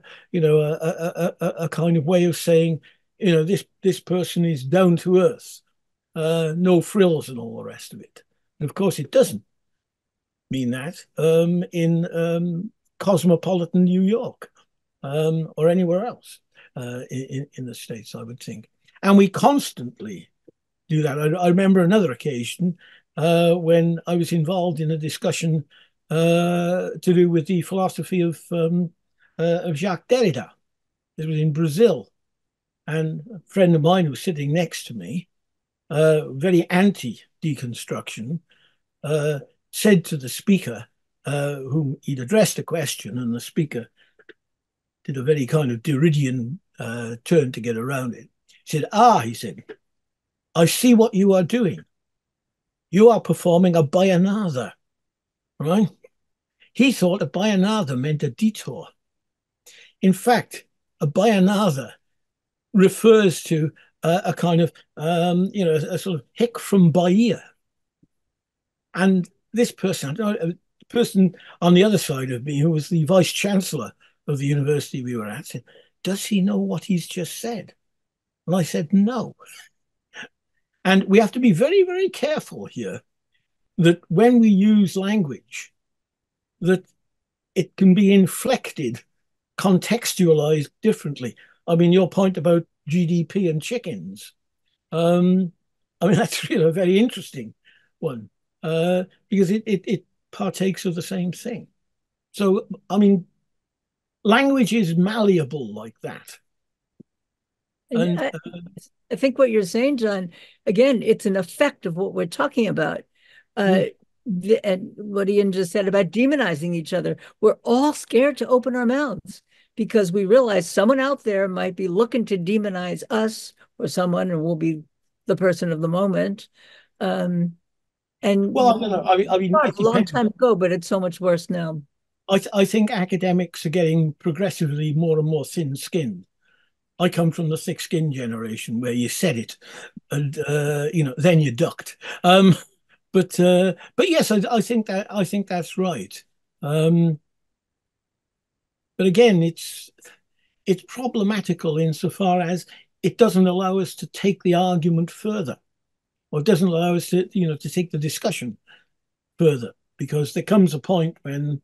a kind of way of saying, this person is down to earth, no frills and all the rest of it. And of course, it doesn't mean that in cosmopolitan New York or anywhere else in the States, I would think. And we constantly do that. I remember another occasion when I was involved in a discussion to do with the philosophy of Jacques Derrida. It was in Brazil. And a friend of mine who was sitting next to me, very anti-deconstruction, said to the speaker, whom he'd addressed a question, and the speaker did a very kind of Derridian turn to get around it. He said, I see what you are doing. You are performing a bayanada, right? He thought a bayanada meant a detour. In fact, a bayanada refers to a kind of, a sort of hick from Bahia. And this person, the person on the other side of me, who was the vice chancellor of the university we were at, said, does he know what he's just said? And I said, no. And we have to be very, very careful here that when we use language, that it can be inflected, contextualized differently. I mean, your point about GDP and chickens, that's really a very interesting one because it partakes of the same thing. So, I mean, language is malleable like that. And I think what you're saying, John, again, it's an effect of what we're talking about. And what Ian just said about demonizing each other. We're all scared to open our mouths because we realize someone out there might be looking to demonize us or someone, and we'll be the person of the moment. And well, I mean, a long time ago, but it's so much worse now. I think academics are getting progressively more and more thin-skinned. I come from the thick-skinned generation where you said it, and then you ducked. But yes, I think that's right. But again, it's problematical insofar as it doesn't allow us to take the argument further, or it doesn't allow us to to take the discussion further, because there comes a point when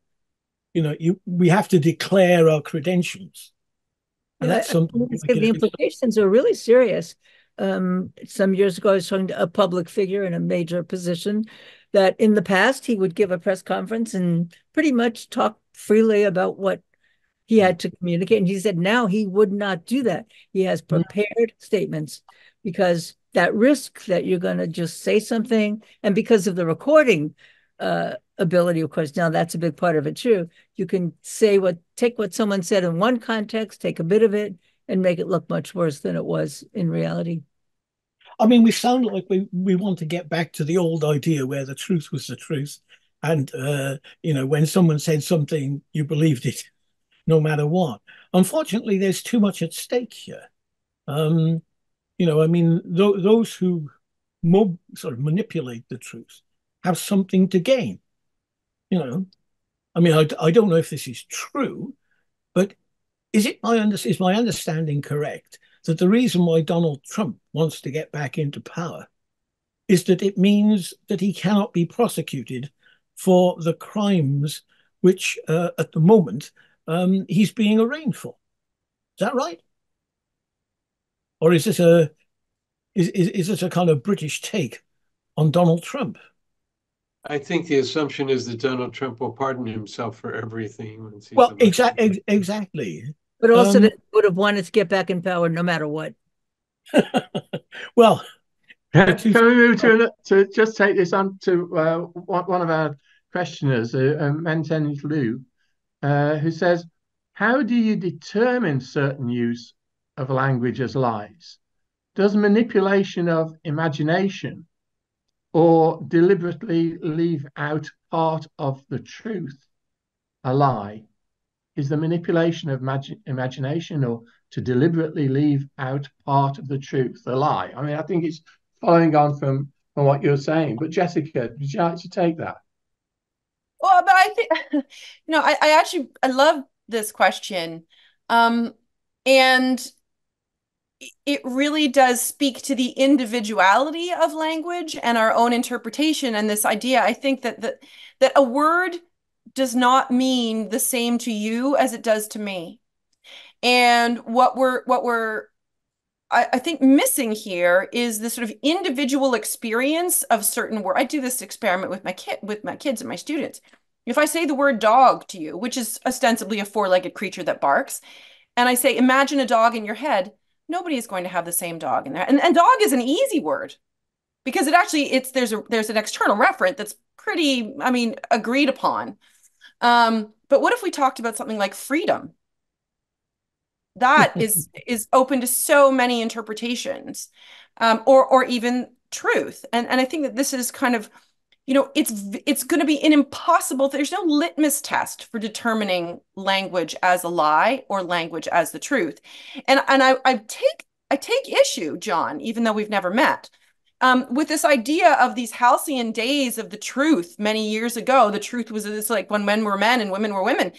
we have to declare our credentials. And that's something the implications are really serious. Some years ago, I was talking to a public figure in a major position that in the past, he would give a press conference and pretty much talk freely about what he had to communicate. And he said now he would not do that. He has prepared statements because that risk that you're going to just say something, and because of the recording ability, of course, now that's a big part of it too. You can take what someone said in one context, take a bit of it, and make it look much worse than it was in reality. I mean, we sound like we want to get back to the old idea where the truth was the truth. And, when someone said something, you believed it no matter what. Unfortunately, there's too much at stake here. I mean, those who sort of manipulate the truth have something to gain. I mean, I don't know if this is true, but is my understanding correct that the reason why Donald Trump wants to get back into power is that it means that he cannot be prosecuted for the crimes which, at the moment, he's being arraigned for? Is that right? Or is this a kind of British take on Donald Trump? I think the assumption is that Donald Trump will pardon himself for everything. Well, exactly. But also that would have wanted to get back in power no matter what. Well, can we move to just take this on to one of our questioners, Menten Liu, who says, how do you determine certain use of language as lies? Does manipulation of imagination or deliberately leave out part of the truth a lie? Is the manipulation of imagination or to deliberately leave out part of the truth a lie? I mean, I think it's following on from what you're saying. But Jessica, would you like to take that? Well, but I think, I actually, I love this question. Um, and it really does speak to the individuality of language and our own interpretation and this idea. I think that a word does not mean the same to you as it does to me. And what we're I think missing here is the sort of individual experience of certain words. I do this experiment with my kids and my students. If I say the word dog to you, which is ostensibly a four-legged creature that barks, and I say, imagine a dog in your head, nobody is going to have the same dog in there. And dog is an easy word because it actually there's an external referent that's pretty, I mean, agreed upon. But what if we talked about something like freedom? That is open to so many interpretations, or even truth. And I think that this is kind of, it's going to be an impossible. There's no litmus test for determining language as a lie or language as the truth. And I take issue, John, even though we've never met, with this idea of these halcyon days of the truth many years ago. The truth was, it's like when men were men and women were women.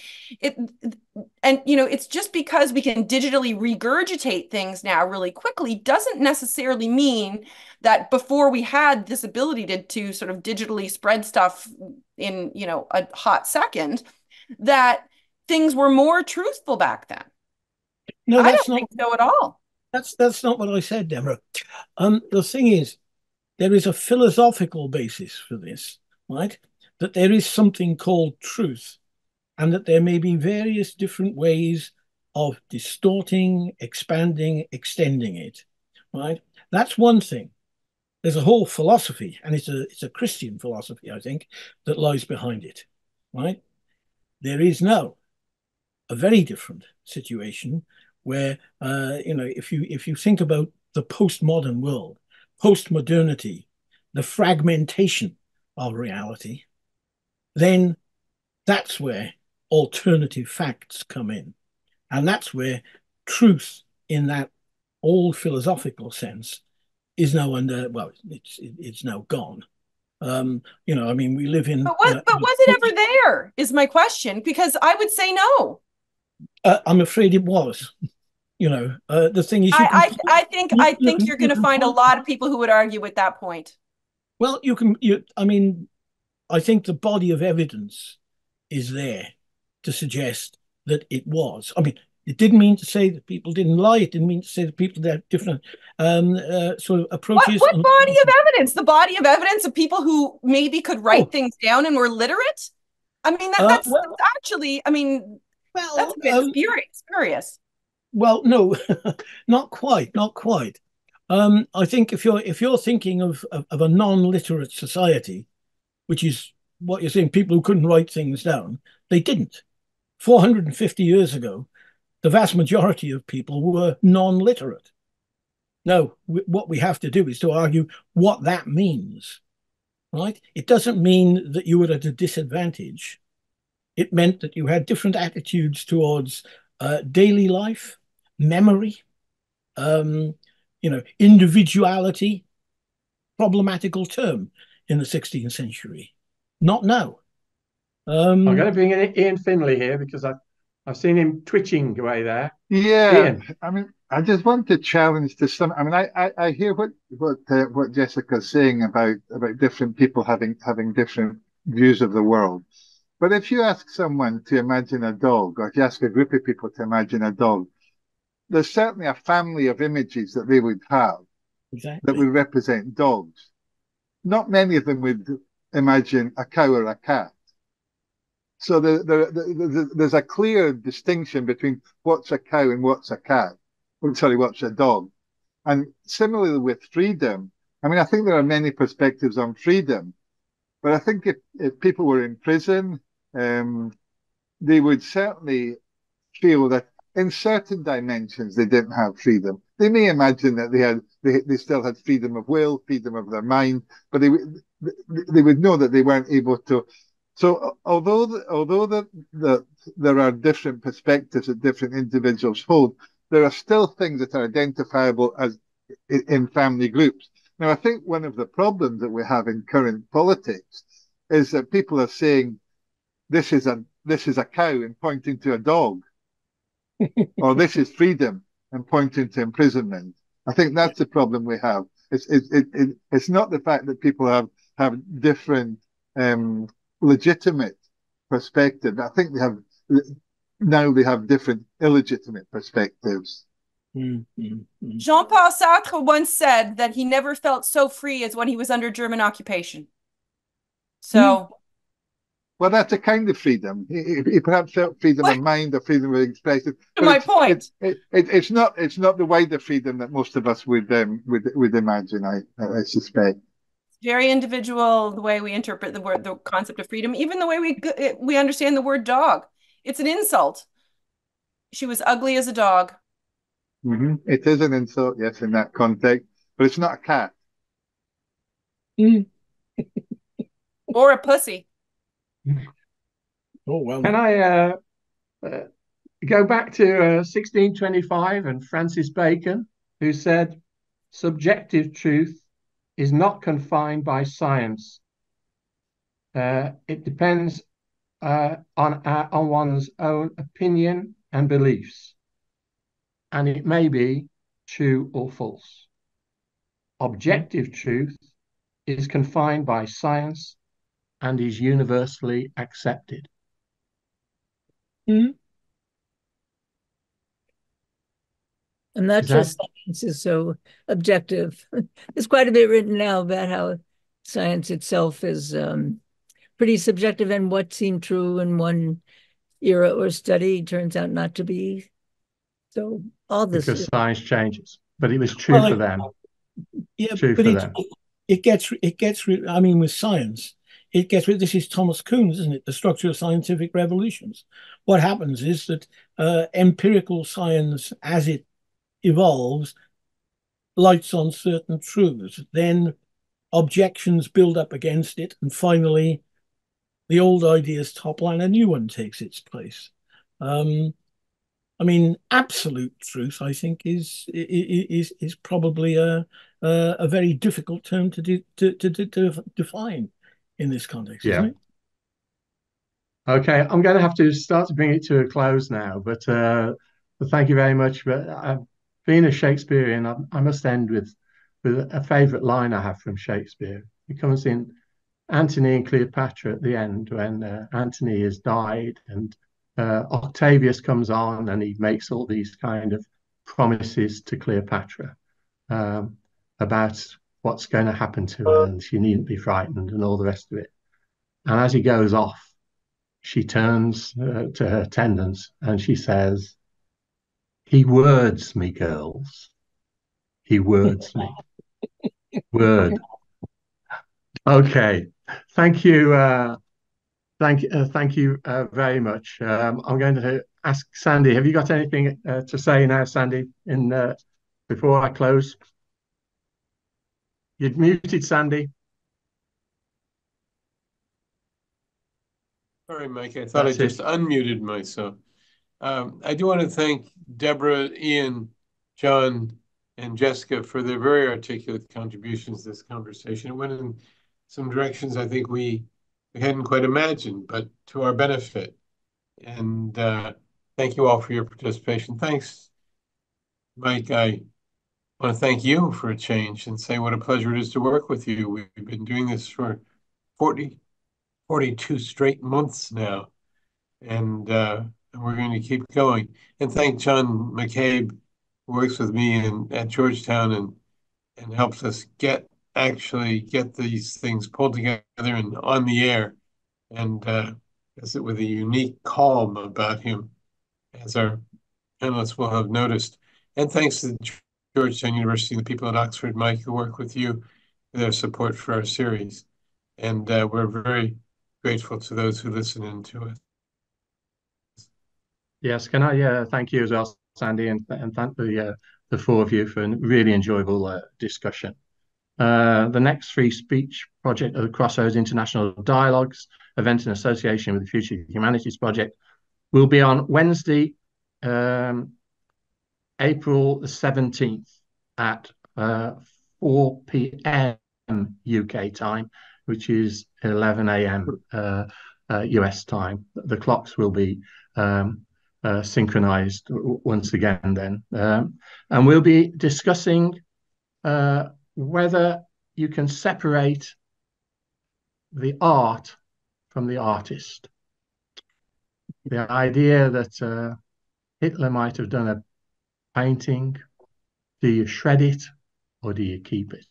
It's just because we can digitally regurgitate things now really quickly doesn't necessarily mean that before we had this ability to sort of digitally spread stuff in, a hot second, that things were more truthful back then. No, I don't think so at all. That's not what I said, Deborah. The thing is, there is a philosophical basis for this, right? That there is something called truth, and that there may be various different ways of distorting, expanding, extending it, right? That's one thing. There's a whole philosophy, and it's a Christian philosophy, I think, that lies behind it, right? There is now a very different situation where, if you think about the postmodern world, postmodernity, the fragmentation of reality, then that's where alternative facts come in. And that's where truth in that old philosophical sense is now it's now gone. I mean, we live in. But was it ever there? Is my question, because I would say no. I'm afraid it was. The thing is, I think you're going to find a lot of people who would argue with that point. Well, I mean, I think the body of evidence is there to suggest that it was. I mean, it didn't mean to say that people didn't lie. It didn't mean to say that people had different sort of approaches. What body of evidence? The body of evidence of people who maybe could write things down and were literate? I mean, that's actually, I mean, that's a bit spurious. Well, no, not quite, not quite. I think if you're thinking of a non-literate society, which is what you're saying, people who couldn't write things down, they didn't. 450 years ago, the vast majority of people were non-literate. Now, what we have to do is to argue what that means, right? It doesn't mean that you were at a disadvantage. It meant that you had different attitudes towards daily life, memory, individuality, problematical term in the 16th century. Not now. I'm going to bring in Ian Finlay here because I've seen him twitching away there. Yeah, Ian. I mean, I just want to challenge to some. I mean, I hear what Jessica's saying about different people having different views of the world. But if you ask someone to imagine a dog, or if you ask a group of people to imagine a dog, there's certainly a family of images that they would have that would represent dogs. Not many of them would imagine a cow or a cat. So there's a clear distinction between what's a cow and what's a cat. Sorry, what's a dog. And similarly with freedom, I mean, I think there are many perspectives on freedom, but I think if people were in prison, they would certainly feel that in certain dimensions they didn't have freedom. They may imagine that they still had freedom of will, freedom of their mind, but they would know that they weren't able to. So although there are different perspectives that different individuals hold, there are still things that are identifiable as in family groups. Now, I think one of the problems that we have in current politics is that people are saying this is a cow and pointing to a dog, or this is freedom and pointing to imprisonment. I think that's the problem we have. It's not the fact that people have different legitimate perspectives. I think they have different illegitimate perspectives. Jean-Paul Sartre once said that he never felt so free as when he was under German occupation. So, well, that's a kind of freedom. He perhaps felt freedom of mind or freedom of expression. To my point, it's not the wider freedom that most of us would imagine. I suspect. Very individual the way we interpret the concept of freedom, even the way we understand the word dog. It's an insult. She was ugly as a dog. Mm-hmm. It is an insult, yes, in that context, but it's not a cat. Or a pussy. Oh, well. Can I go back to 1625 and Francis Bacon, who said, subjective truth is not confined by science. It depends on one's own opinion and beliefs, and it may be true or false. Objective truth is confined by science and is universally accepted. And not just science is so objective. There's quite a bit written now about how science itself is pretty subjective, and what seemed true in one era or study turns out not to be. So all this, because science changes, but it was true for them. Yeah, true but for them. It gets. I mean, with science, it gets. This is Thomas Kuhn's, isn't it? The structure of scientific revolutions. What happens is that empirical science, as it evolves, lights on certain truths. Then objections build up against it, and finally, the old ideas topple and a new one takes its place. I mean, absolute truth, I think, is probably a very difficult term to define in this context, isn't it? Okay, I'm going to have to start to bring it to a close now, but thank you very much. But being a Shakespearean, I must end with a favourite line I have from Shakespeare. It comes in Antony and Cleopatra at the end, when Antony has died and Octavius comes on and he makes all these kind of promises to Cleopatra about what's going to happen to her, and she needn't be frightened and all the rest of it. And as he goes off, she turns to her attendants and she says, "He words me, girls. He words me." Word. Okay. Thank you. Thank you very much. I'm going to ask Sandy. Have you got anything to say now, Sandy? Before I close, you'd muted, Sandy. Sorry, Mike. I thought I just unmuted myself. I do want to thank Deborah, Ian, John, and Jessica for their very articulate contributions to this conversation. It went in some directions I think we hadn't quite imagined, but to our benefit. And thank you all for your participation. Thanks, Mike. I want to thank you for a change and say what a pleasure it is to work with you. We've been doing this for 42 straight months now, and we're going to keep going. And thank John McCabe, who works with me at Georgetown and helps us actually get these things pulled together and on the air, and does it with a unique calm about him, as our panelists will have noticed. And thanks to Georgetown University and the people at Oxford, Mike, who work with you for their support for our series. And we're very grateful to those who listen in to us. Yes, can I thank you as well, Sandy, and thank the four of you for a really enjoyable discussion. The next free speech project of the Crossroads International Dialogues event in association with the Future Humanities Project will be on Wednesday, April the 17th at 4 p.m. UK time, which is 11 a.m. US time. The clocks will be synchronized once again then. And we'll be discussing whether you can separate the art from the artist. The idea that Hitler might have done a painting, do you shred it or do you keep it?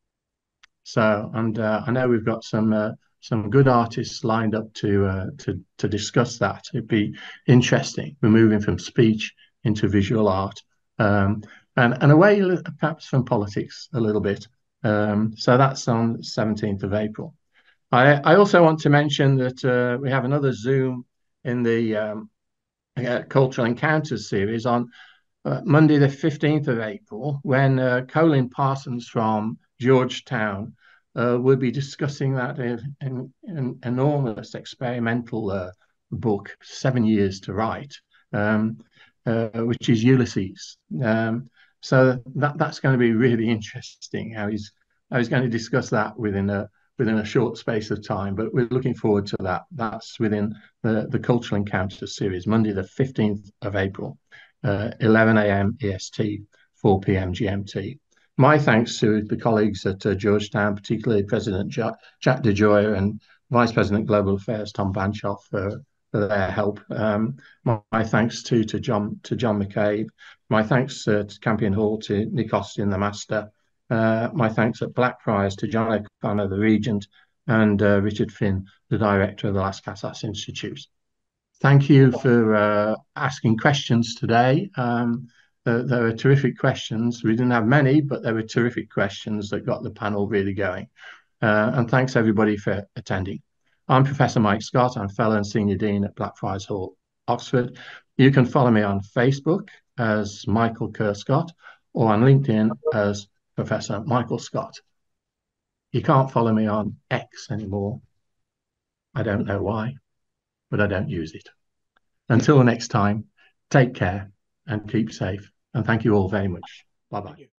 So, and I know we've got some good artists lined up to discuss that. It'd be interesting. We're moving from speech into visual art, and away perhaps from politics a little bit. So that's on 17th of April. I also want to mention that we have another Zoom in the Cultural Encounters series on Monday, the 15th of April, when Colin Parsons from Georgetown will be discussing that in enormous experimental book, 7 years to write, which is Ulysses. So that's going to be really interesting how he's going to discuss that within a short space of time. But we're looking forward to that. That's within the Cultural Encounters series, Monday, the 15th of April. 11 a.m. EST, 4 p.m. GMT. My thanks to the colleagues at Georgetown, particularly President Jack DeJoy and Vice President Global Affairs Tom Banshoff for their help. My thanks to John McCabe. My thanks to Campion Hall, to Nick Austin, the Master. My thanks at Blackfriars to John O'Connor, the Regent, and Richard Finn, the Director of the Las Casas Institute. Thank you for asking questions today. There were terrific questions. We didn't have many, but there were terrific questions that got the panel really going. And thanks everybody for attending. I'm Professor Mike Scott. I'm Fellow and Senior Dean at Blackfriars Hall, Oxford. You can follow me on Facebook as Michael Kerr Scott or on LinkedIn as Professor Michael Scott. You can't follow me on X anymore. I don't know why, but I don't use it. Until next time, take care and keep safe. And thank you all very much. Bye-bye.